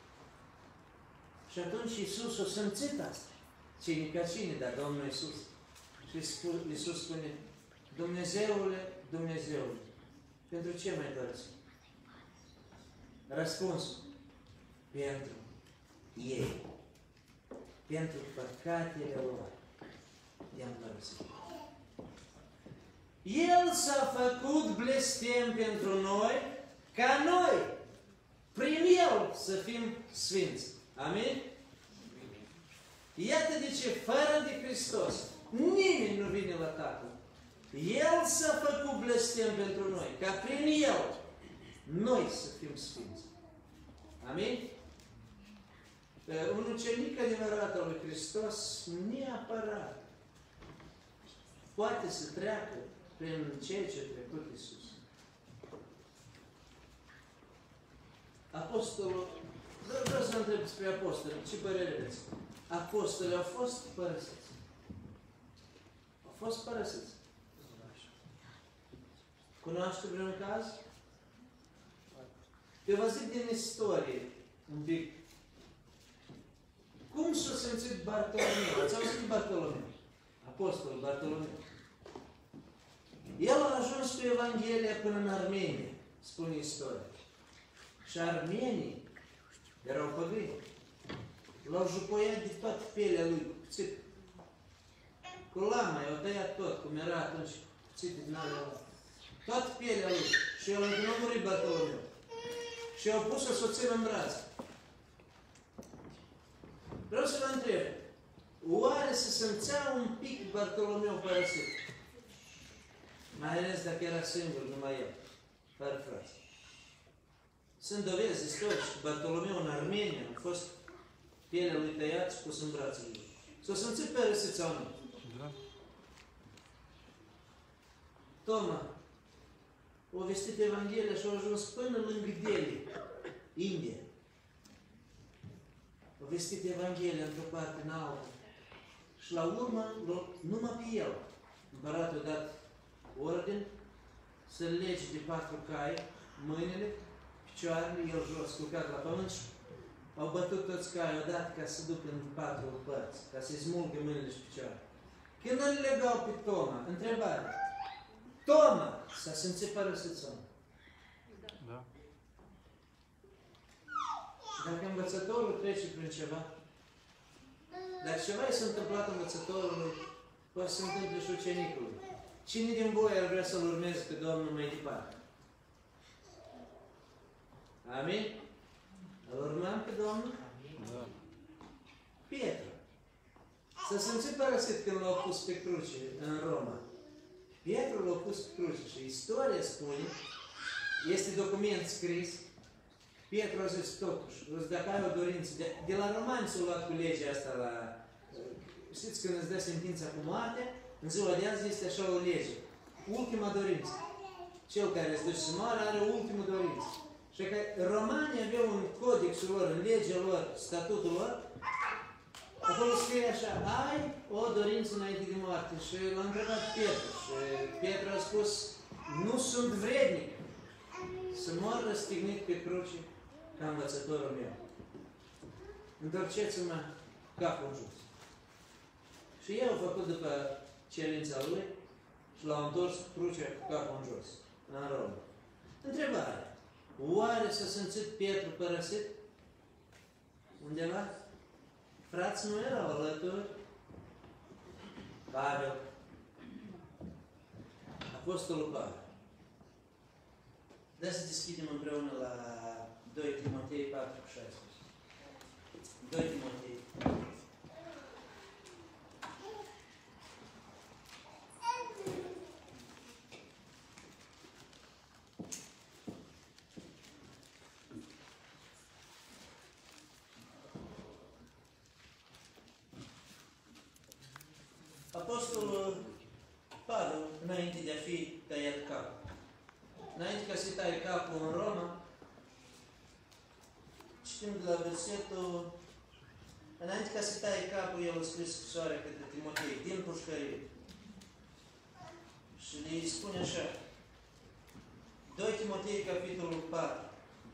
Și atunci Iisus a simțit asta. Cine ca cine, dar Domnul Iisus. Și Iisus spune, Dumnezeule, Dumnezeule, pentru ce m-ai părăsit? Răspunsul, pentru ei, pentru păcatele lor, i-am părăsit. El s-a făcut blestem pentru noi, ca noi, prin El, să fim sfinți. Amin? Iată de ce, fără de Hristos, nimeni nu vine la Tatăl. El s-a făcut blestem pentru noi, ca prin El, noi să fim sfinți. Amin? Un ucenic adevărat al lui Hristos, neapărat, poate să treacă prin ceea ce a trecut Iisus. Apostolul, vreau să întreb despre apostoli, ce părere aveți? Apostolii au fost părăsiți. Au fost părăsiți. Cunoaște vreun caz? Eu vă zic din istorie, un pic. Cum s-a simțit Bartolomeu? Ați auzit Bartolomeu? Apostolul Bartolomeu. El a ajuns cu Evanghelia până în Armenia, spune istoria. Și armenii erau păgâni. L-au jupoiat de toată pielea lui cu cuțit. Cu lama, i-au tăiat tot, cum era atunci cuțit din alea. Toată pielea lui. Și el încă nu a murit Bartolomeu. Și i-au pus-o să o țină în braț. Vreau să vă întreb, oare se simțea un pic Bartolomeu părăsit? Mai ales dacă era singur, numai el, fără frați. Sunt dovezi istorice că Bartolomeu în Armenia a fost pielea lui tăiat și pus în brațul lui. S-a simțit părăsit sau nu? Da. Toma a vestit Evanghelia și a ajuns până lângă Delhi, India. A vestit Evanghelia într-o parte în altă. Și la urmă, numai pe el, împăratul a dat ordin să lege de patru cai mâinile, picioarele, el jos, culcat la pământ și au bătut toți caii odată ca să ducă în patru părți, ca să-i smulgă mâinile și picioarele. Când îl legau pe Toma, întrebare, Toma s-a simțit părăsit sau nu? Da. Și dacă învățătorul trece prin ceva, dacă ceva i s-a întâmplat învățătorului, poate să se întâmple și ucenicului. Cine din voi ar vrea să-L urmeze pe Domnul mai departe? Amin? Îl urmăm pe Domnul? Da. Pietru. S-a simțit părăsit când l-au pus pe cruce în Roma. Pietru l-a pus pe cruce și istoria spune, este document scris, Pietru a zis totuși, dacă ai o dorință, de, de la romani s-a luat cu legea asta la... Știți când îți dă sentința cu moarte, în ziua de azi este așa o lege. Ultima dorință. Cel care îți duce să moară are o ultimă dorință. Și că romanii aveau un codexul lor, în legea lor, statutul lor, Acolo scrie așa, ai o dorință înainte de moarte. Și l-a întrebat Petru. Și Petru a spus, nu sunt vrednic să mor răstignit pe cruce ca învățătorul meu. Întorceți-mă capul în jos. Și el a făcut după cerința lui și l-a întors crucea cu capul în jos, în Roma. Întrebare. Oare s-a simțit Petru părăsit? Undeva? Frați nu erau alături? Pavel. Apostolul Pavel. Dă să deschidem împreună la doi Timotei patru șaisprezece. doi Timotei. Apostolul Pavel, înainte de a fi tăiat capul, înainte ca să-i taie capul în Roma, citim de la versetul, înainte ca să-i taie capul, el a scris scrisoarea către Timotei, din pușcărie. Și îi spune așa, doi Timotei, capitolul patru.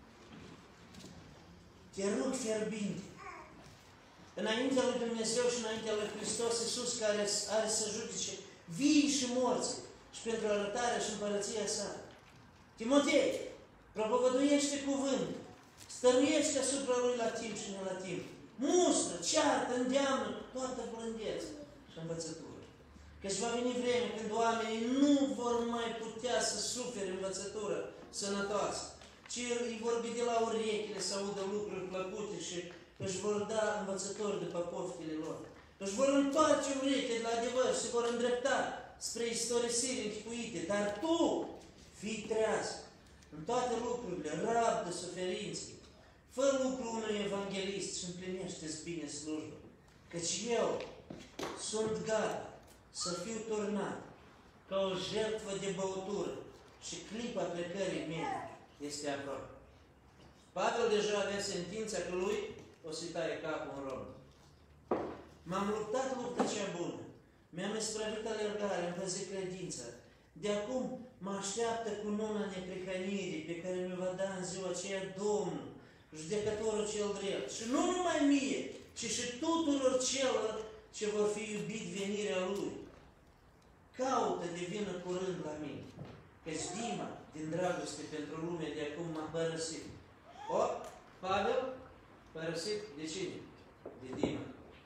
Te rog fierbinte, înaintea lui Dumnezeu și înaintea lui Hristos Iisus, care are să judece vii și morții și pentru arătarea și împărăția sa. Timotei, propovăduiește cuvânt, stăruiește asupra lui la timp și nu la timp. Mustră, ceartă, îndeamnă toată blândețe și învățătură. Căci va veni vreme când oamenii nu vor mai putea să sufere învățătură sănătoasă, ci îi vor gândi la urechile să audă lucruri plăcute și își vor da învățători după poftile lor. Își vor întoarce urechile la adevăr și se vor îndrepta spre istorisiri închipuite. Dar tu fii treaz în toate lucrurile, rabdă suferinții. Fă lucru unui evanghelist și împlinește-ți bine slujba. Căci eu sunt gata să fiu turnat ca o jertfă de băutură și clipa plecării mele este aproape. Pavel deja avea sentința că lui o să-i taie capul în Roma. M-am luptat lupta cea bună, mi-am isprăvit alergarea, îmi păzit credința. De acum mă așteaptă cu nuna neprihănirii pe care mi va da în ziua aceea Domnul, judecătorul cel drept. Și nu numai mie, ci și tuturor celor ce vor fi iubit venirea Lui. Caută de vină curând la mine, căci Dima, din dragoste pentru lume, de acum m-a părăsit. O, Pavel, părăsit de cine? De Dima.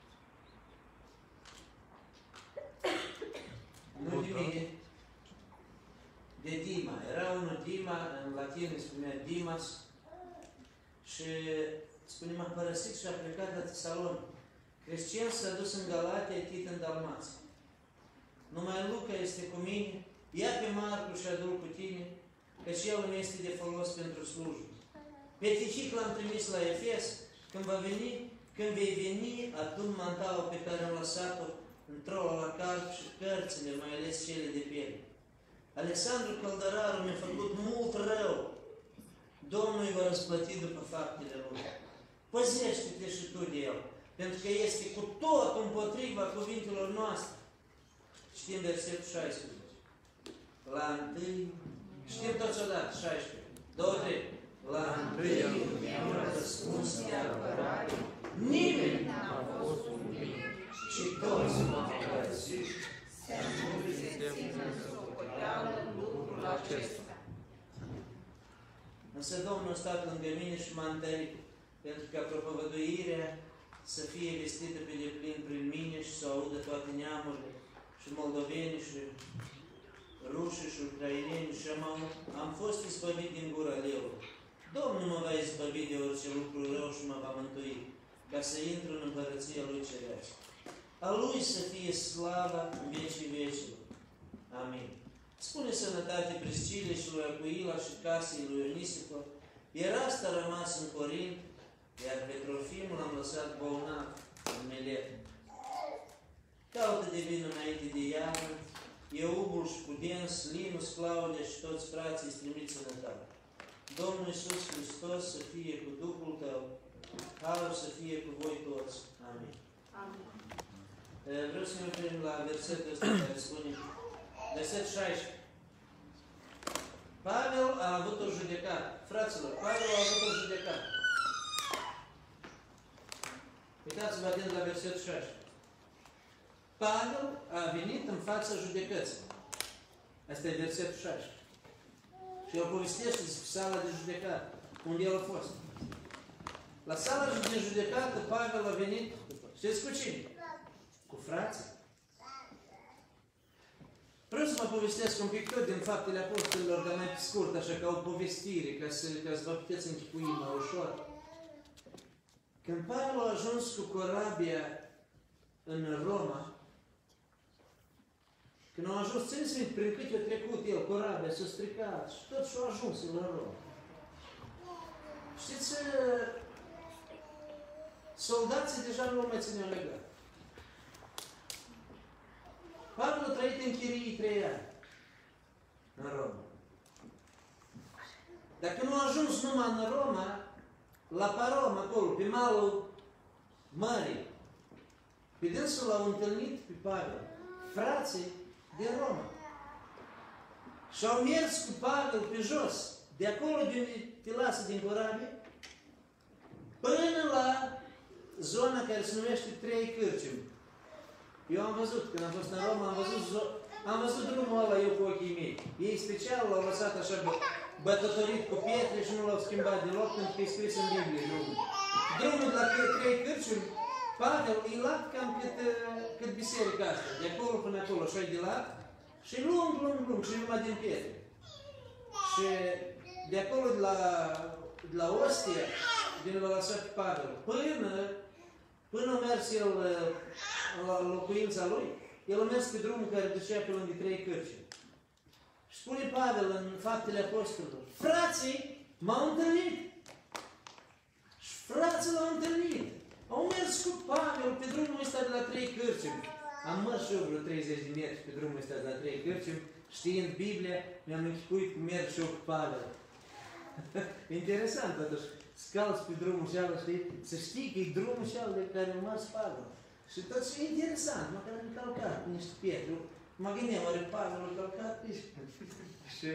Nu de mine. De Dima. Era unul Dima, în latină spunea Dimas, și spune, m-a părăsit și a plecat la Tesalon. Crescen s-a dus în Galatia, Tit în Dalmația. Numai Luca este cu mine, ia pe Marcu și adu-l cu tine, căci el îmi este de folos pentru slujbă. Pe Tihic l-am trimis la Efes, când va veni, când vei veni, adu-mi mantaua pe care am lăsat-o într-o la calp și cărțile, mai ales cele de piele. Alexandru Căldăraru mi-a făcut mult rău. Domnul îi va răsplăti după faptele lui. Păzește-te și tu de el, pentru că este cu tot împotriva cuvintelor noastre. Știm versetul șaisprezece. La întâi, știm toți odată, șaisprezece. Două, trei. La întâi mi-am răspuns de apărare, nimeni n-a fost umil și toți m-au părăsit să nu se țină socoteală lucrul acesta. Însă Domnul a stat lângă mine și m-a întărit, pentru ca propovăduirea să fie vestită pe deplin prin mine și să audă toate neamurile, și moldoveni, și ruși, și ucraineni, și am, am fost izbăvit din gura leului. Domnul mă va izbăvi de orice lucru rău și mă va mântui, ca să intru în împărăția Lui Cerească. A Lui să fie slava în vecii vecilor. Amin. Spune sănătate Priscile și lui Acuila și casei lui Onisifor. Erasta a rămas în Corint, iar pe Trofim l-am lăsat bolnav în Milet. Caută de vin înainte de iarnă, Eubul și Pudens, Linus, Claudia și toți frații îți trimit sănătate. Domnul Iisus Hristos să fie cu Duhul tău, harul să fie cu voi toți. Amin. Uh, Vreau să ne uităm la versetul ăsta care spune, verset șaisprezece. Pavel a avut o judecată. Fraților, Pavel a avut o judecată. Uitați-vă atent la versetul șaisprezece. Pavel a venit în fața judecății. Asta e versetul șaisprezece. Și el povestește despre sala de judecată, unde el a fost. La sala de judecată, Pavel a venit, știți cu cine? Cu frații. Vreau să mă povestesc un pic tot din Faptele Apostolilor, dar mai pe scurt, așa ca o povestire, ca să, ca să vă puteți închipui mai ușor. Când Pavel a ajuns cu corabia în Roma, când a ajuns, țineți minte, prin cât a trecut el, corabia s-a stricat și tot și-a ajuns în Roma. Știți, soldații deja nu mai țineau legat. Pavel a trăit în chirii trei ani în Roma. Dacă nu a ajuns numai în Roma, la Parom, acolo, pe malul mării, pe dânsul l-au întâlnit pe Pavel, frații din Roma. Și au mers cu Pavel pe jos, de acolo de unde te lasă din corabie, până la zona care se numește Trei Cârciumi. Eu am văzut, când am fost în Roma, am văzut, am văzut drumul ăla eu cu ochii mei. Ei special l-au lăsat așa bătătorit cu pietre și nu l-au schimbat deloc, pentru că e scris în Biblie drumul. Drumul de la Trei Cârciumi, Pavel, e lat cam cât, cât biserica asta, de acolo până acolo, așa de lat, și lung, lung, lung, și numai din pietre. Și de acolo, de la, de la Ostia, din l-a lăsat pe Pavel, până, până a mers el la locuința lui, el a mers pe drumul care ducea pe lângă Trei Cârciumi. Și spune Pavel în Faptele Apostolilor, frații m-au întâlnit. Și frații l-au întâlnit. Au mers cu Pavel pe drumul ăsta de la Trei Cârciumi. Am mers și eu vreo treizeci de metri pe drumul ăsta de la Trei Cârciumi, știind Biblia, mi-am închipuit cum merg și eu cu Pavel. Interesant, totuși, scalți pe drumul și ala, știi? Să știi că e drumul și ala de care a mers Pavel. Și tot și e interesant, măcar am calcat pe niște pietre. Mă gândeam, oare Pavel a calcat pe și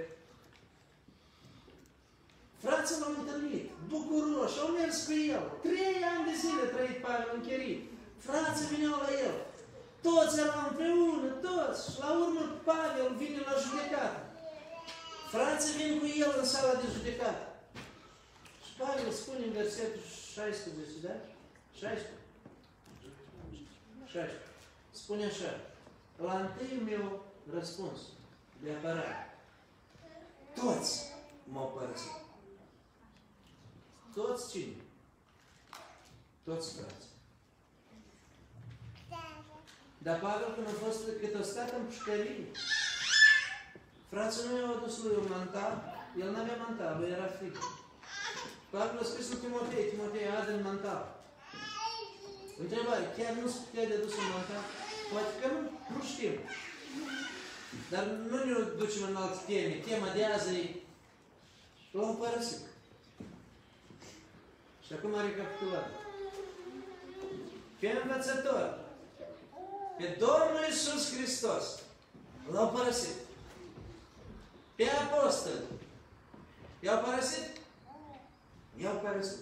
frații l-au întâlnit, bucuroși, au mers cu el. Trei ani de zile a trăit Pavel în chirii. Frații vineau la el. Toți erau împreună, toți. Și la urmă Pavel vine la judecată. Frații vin cu el în sala de judecată. Și Pavel spune în versetul șaisprezece, da? șaisprezece. șaisprezece. Spune așa. La întâi meu răspuns de apărare. Toți m-au părăsit. Toți cine? Toți frații. Dar Pavel, când a fost, cât a stat în pușcărie, frații mei au adus lui un mantal, el n-avea mantal, lui era frică. Pavel a scris lui Timotei, Timotei, adă-mi mantal. Întrebare, chiar nu se putea de adus un mantal? Poate că nu, nu știm. Dar nu ne ducem în alte teme. Tema de azi e l-au părăsit. Și acum recapitulăm. Pe învățător, pe Domnul Iisus Hristos, l-au părăsit. Pe apostoli, i-au părăsit? I-au părăsit.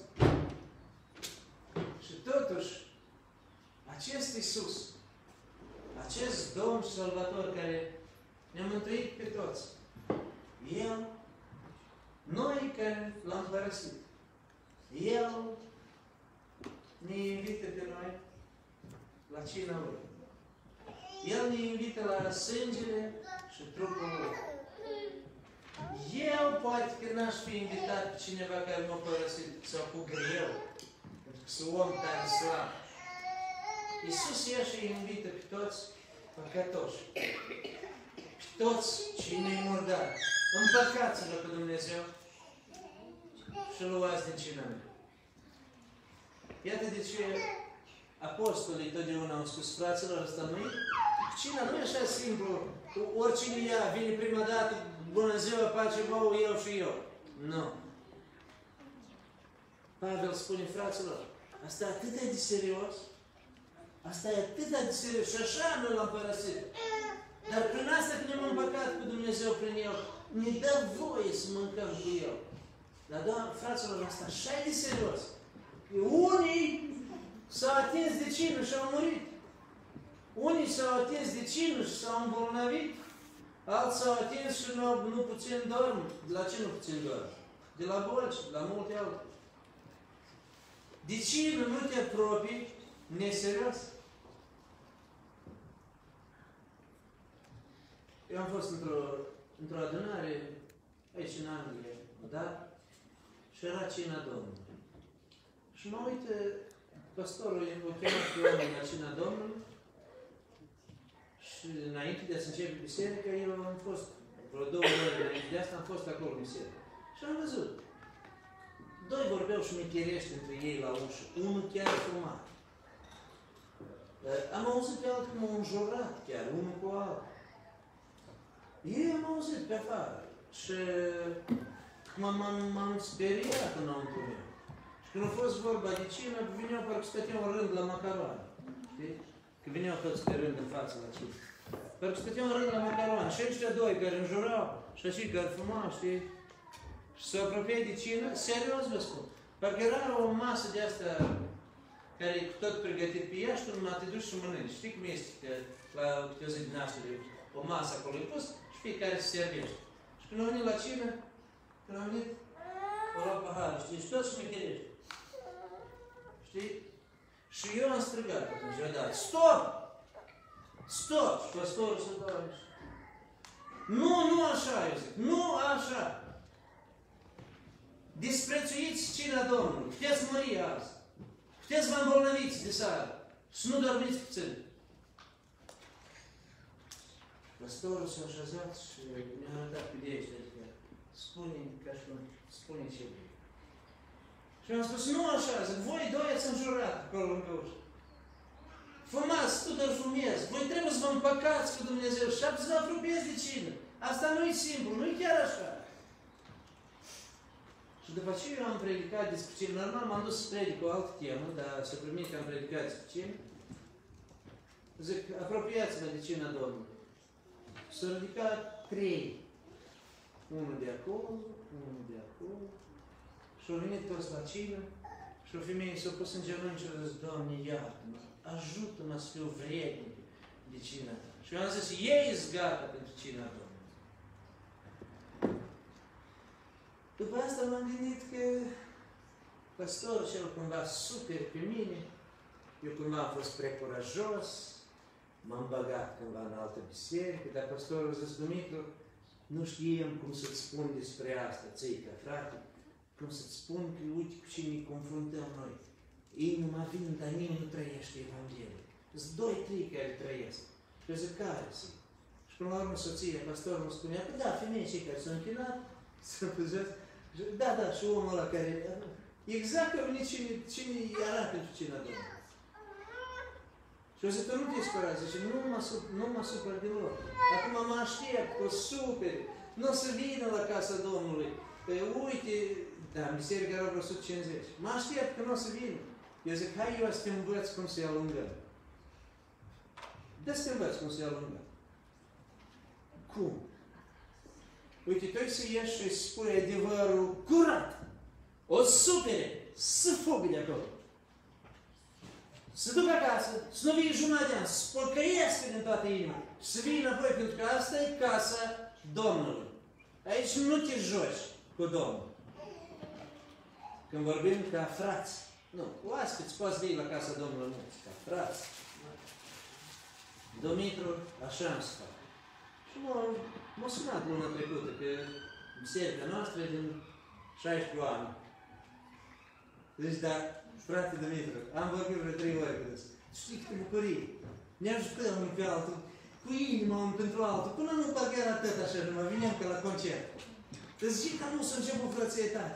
Și totuși, acest Iisus, acest Domn și Salvator care ne-a mântuit pe toți, El, noi care l-am părăsit, El ne invită pe noi la cina Lui. El ne invită la sângele și trupul Lui. Eu poate că n-aș fi invitat pe cineva care m-a părăsit sau cu greu, pentru că sunt om care slab. Iisus ea și invită pe toți păcătoși, pe toți cine-i murdar. Împăcați-vă cu Dumnezeu și luați din cina mea. Iată de ce apostolii totdeauna au spus, fraților, ăsta nu e? Cina nu e așa simplu, oricine ea vine prima dată, bună ziua, pace vouă, eu și eu. Nu. Pavel spune, fraților, asta atât de serios, Asta e atâta de serios și așa noi l-am părăsit. Dar prin asta că ne-am împăcat cu Dumnezeu prin El, ne dă voie să mâncăm cu El. Dar, doamne, fraților, asta așa e de serios. Unii s-au atins de cină și au murit. Unii s-au atins de cină și s-au îmbolnăvit. Alții s-au atins și nu, nu puțin dorm. De la ce nu puțin dorm? De la bolci, de la multe alte. De cină nu te apropii neserios? Eu am fost într-o într-o adunare aici în Anglia, da? Și era cina Domnului. Și mă uit, pastorul o chemat pe oameni la cina Domnului și înainte de a se începe biserica, eu am fost, vreo două ori înainte de asta, am fost acolo în biserică. Și am văzut. Doi vorbeau și micherești între ei la ușă. Unul chiar fuma. Am auzit pe altul cum au înjurat chiar, unul cu altul. Ei am auzit pe afară. Și m-am speriat înăuntru meu. Și când a fost vorba de cină, vineau parcă stăteau în rând la macaroane. Știi? Că vineau toți pe rând în față la cină. Parcă stăteau în rând la macaroane. Și ăștia doi care înjurau și acei care fumau, știi? Și se apropiai de cină, serios vă spun. Parcă era o masă de asta care e tot pregătit pe ea și tu numai te duci și mănânci. Știi cum este că la câte o zi din naștere o masă acolo e pus și fiecare se servește. Și când au venit la cină, când au venit, au luat paharul, știi? Și toți și micherești. Știi? Și eu am strigat atunci, eu am dat, stop! Stop! Și pastorul se doare. Nu, nu așa, eu zic, nu așa! Disprețuiți cina Domnului, puteți mări azi, puteți vă îmbolnăviți de seară și nu dormiți puțin. Pastorul s-a așezat și mi-a arătat pe de aici, adică spune ca și cum, spune ce vrei. Și mi-am spus, nu așa, zic, voi doi ați înjurat acolo în ușă. Fumați, tu doar fumezi, voi trebuie să vă împăcați cu Dumnezeu și să vă apropiați de cină. Asta nu e simplu, nu e chiar așa. Și după ce eu am predicat despre cină, normal m-am dus să predic o altă temă, dar s-a primit că am predicat despre cină. Zic, apropiați-vă de cina Domnului. S-au ridicat trei. Unul de acolo, unul de acolo. Și au venit toți la cină și o femeie s-a pus în genunchi și a zis, Doamne, iartă-mă, ajută-mă să fiu vrednic de cina Ta. Și eu am zis, ei-s gata pentru cina Domnului. După asta m-am gândit că pastorul cel cumva super pe mine, eu cumva am fost prea curajos, m-am băgat cândva în altă biserică, dar pastorul a zis, Dumitru, nu știam cum să-ți spun despre asta, țică, frate, cum să-ți spun că uite cu cine ne confruntăm noi. Ei numai vin, dar nimeni nu trăiește Evanghelia. Sunt doi, trei care trăiesc. Și eu zic, care sunt? Și până la urmă soția, pastorul îmi spunea, că da, femeii cei care s-au închinat, s-au pus jos, da, da, și omul ăla care... Exact că a venit cine, cine era pentru cina Domnului. Și eu zic, tu nu te spera, zice, nu mă, nu mă supăr deloc. Acum mă aștept, că o super, nu o să vină la casa Domnului. Că uite, da, în biserică era vreo o sută cincizeci. Mă aștept că nu o să vină. Eu zic, hai eu să te învăț cum să-i alungăm. Dă să te învăț cum să-i alungăm. Cum? Uite, tu să ieși și îi spui adevărul curat. O supere, să fugă de acolo. Să duc acasă, să nu vii jumătate de an, să pocăiască din toată inima și să vii înapoi, pentru că asta e casa Domnului. Aici nu te joci cu Domnul. Când vorbim ca frați, nu, oaspeți poți vii la casa Domnului, nu, ca frați. Dumitru, așa am să fac. Și m-a sunat luna trecută că biserica noastră e din șaisprezece ani. Deci, dar, frate Dumitru, am vorbit vreo trei ori cu dâns. Știi câte bucurii. Ne ajutăm unul pe altul, cu inima unul pentru altul, până nu parcă era atât așa, numai vineam ca la concert. Îți zic că nu să început frățietate.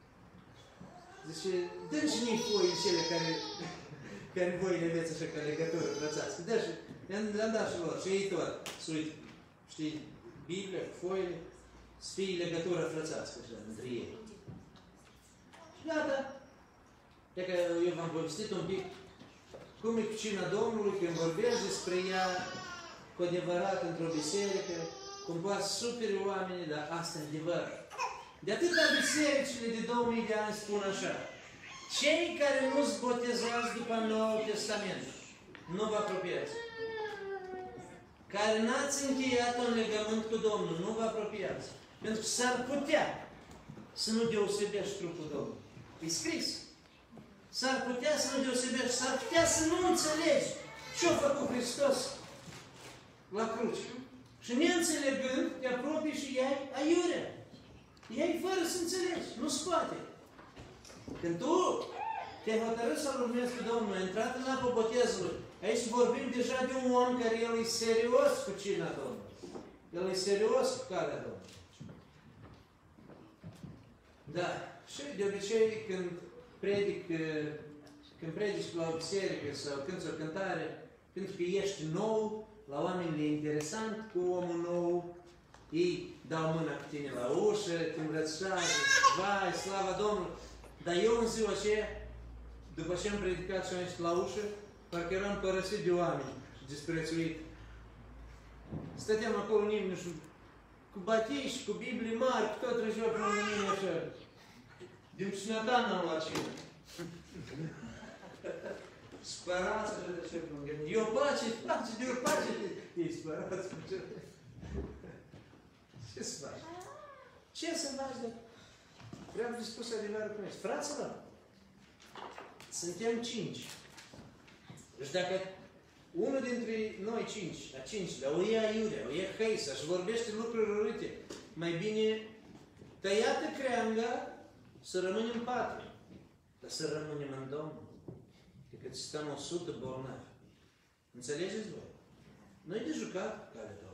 Zice, dă-mi și mie foile cele care, care voi le veți așa ca legătură frățească. Dă și, le-am dat și lor, și ei tot, să uite, știi, Biblia, foile, să fie legătură frățească așa, între ei. Și gata. E că eu v-am povestit un pic cum e cu cina Domnului, când vorbești despre ea cu adevărat într-o biserică, cum poate să supere oamenii, dar asta e adevăr. De atâta bisericile de două mii de ani spun așa: cei care nu-s botezați după Noul Testament, nu vă apropiați. Care n-ați încheiat un legământ cu Domnul, nu vă apropiați. Pentru că s-ar putea să nu deosebești trupul Domnului. E scris. S-ar putea să nu deosebești, s-ar putea să nu înțelegi ce-a făcut Hristos la cruce. Și neînțelegând, te apropii și iai aiurea. Iai fără să înțelegi, nu se poate. Când tu te-ai hotărât să-L urmezi pe Domnul, ai intrat în apă botezului, aici vorbim deja de un om care el e serios cu cina Domnului. El e serios cu calea Domnului. Da, și de obicei când predic, când predici la o biserică sau cânti o cântare, pentru că ești nou, la oameni le e interesant cu omul nou, ei dau mâna cu tine la ușă, te îmbrățișează, vai, slava Domnului. Dar eu în ziua aceea, după ce am predicat și am ieșit la ușă, parcă eram părăsit de oameni și disprețuit. Stăteam acolo nimeni, nu știu, cu batii și cu Biblii mari, cu tot trăgeau pe lângă mine așa. Din cinăta n-am luat cină. Spărați așa de ce pe lângă mine. Eu pace, pace, eu pace. Ei spărați cu ce? Ce să faci? Ce să faci de... Vreau de spus adevărul cu noi. Fraților, suntem cinci. Deci dacă unul dintre noi cinci, a cinci, dar o ia iurea, o ia hăisa și vorbește lucruri urâte, mai bine tăiată creanga să rămânem patru, dar să rămânem în Domnul, decât să stăm o sută bolnavi. Înțelegeți voi? Nu-i de jucat care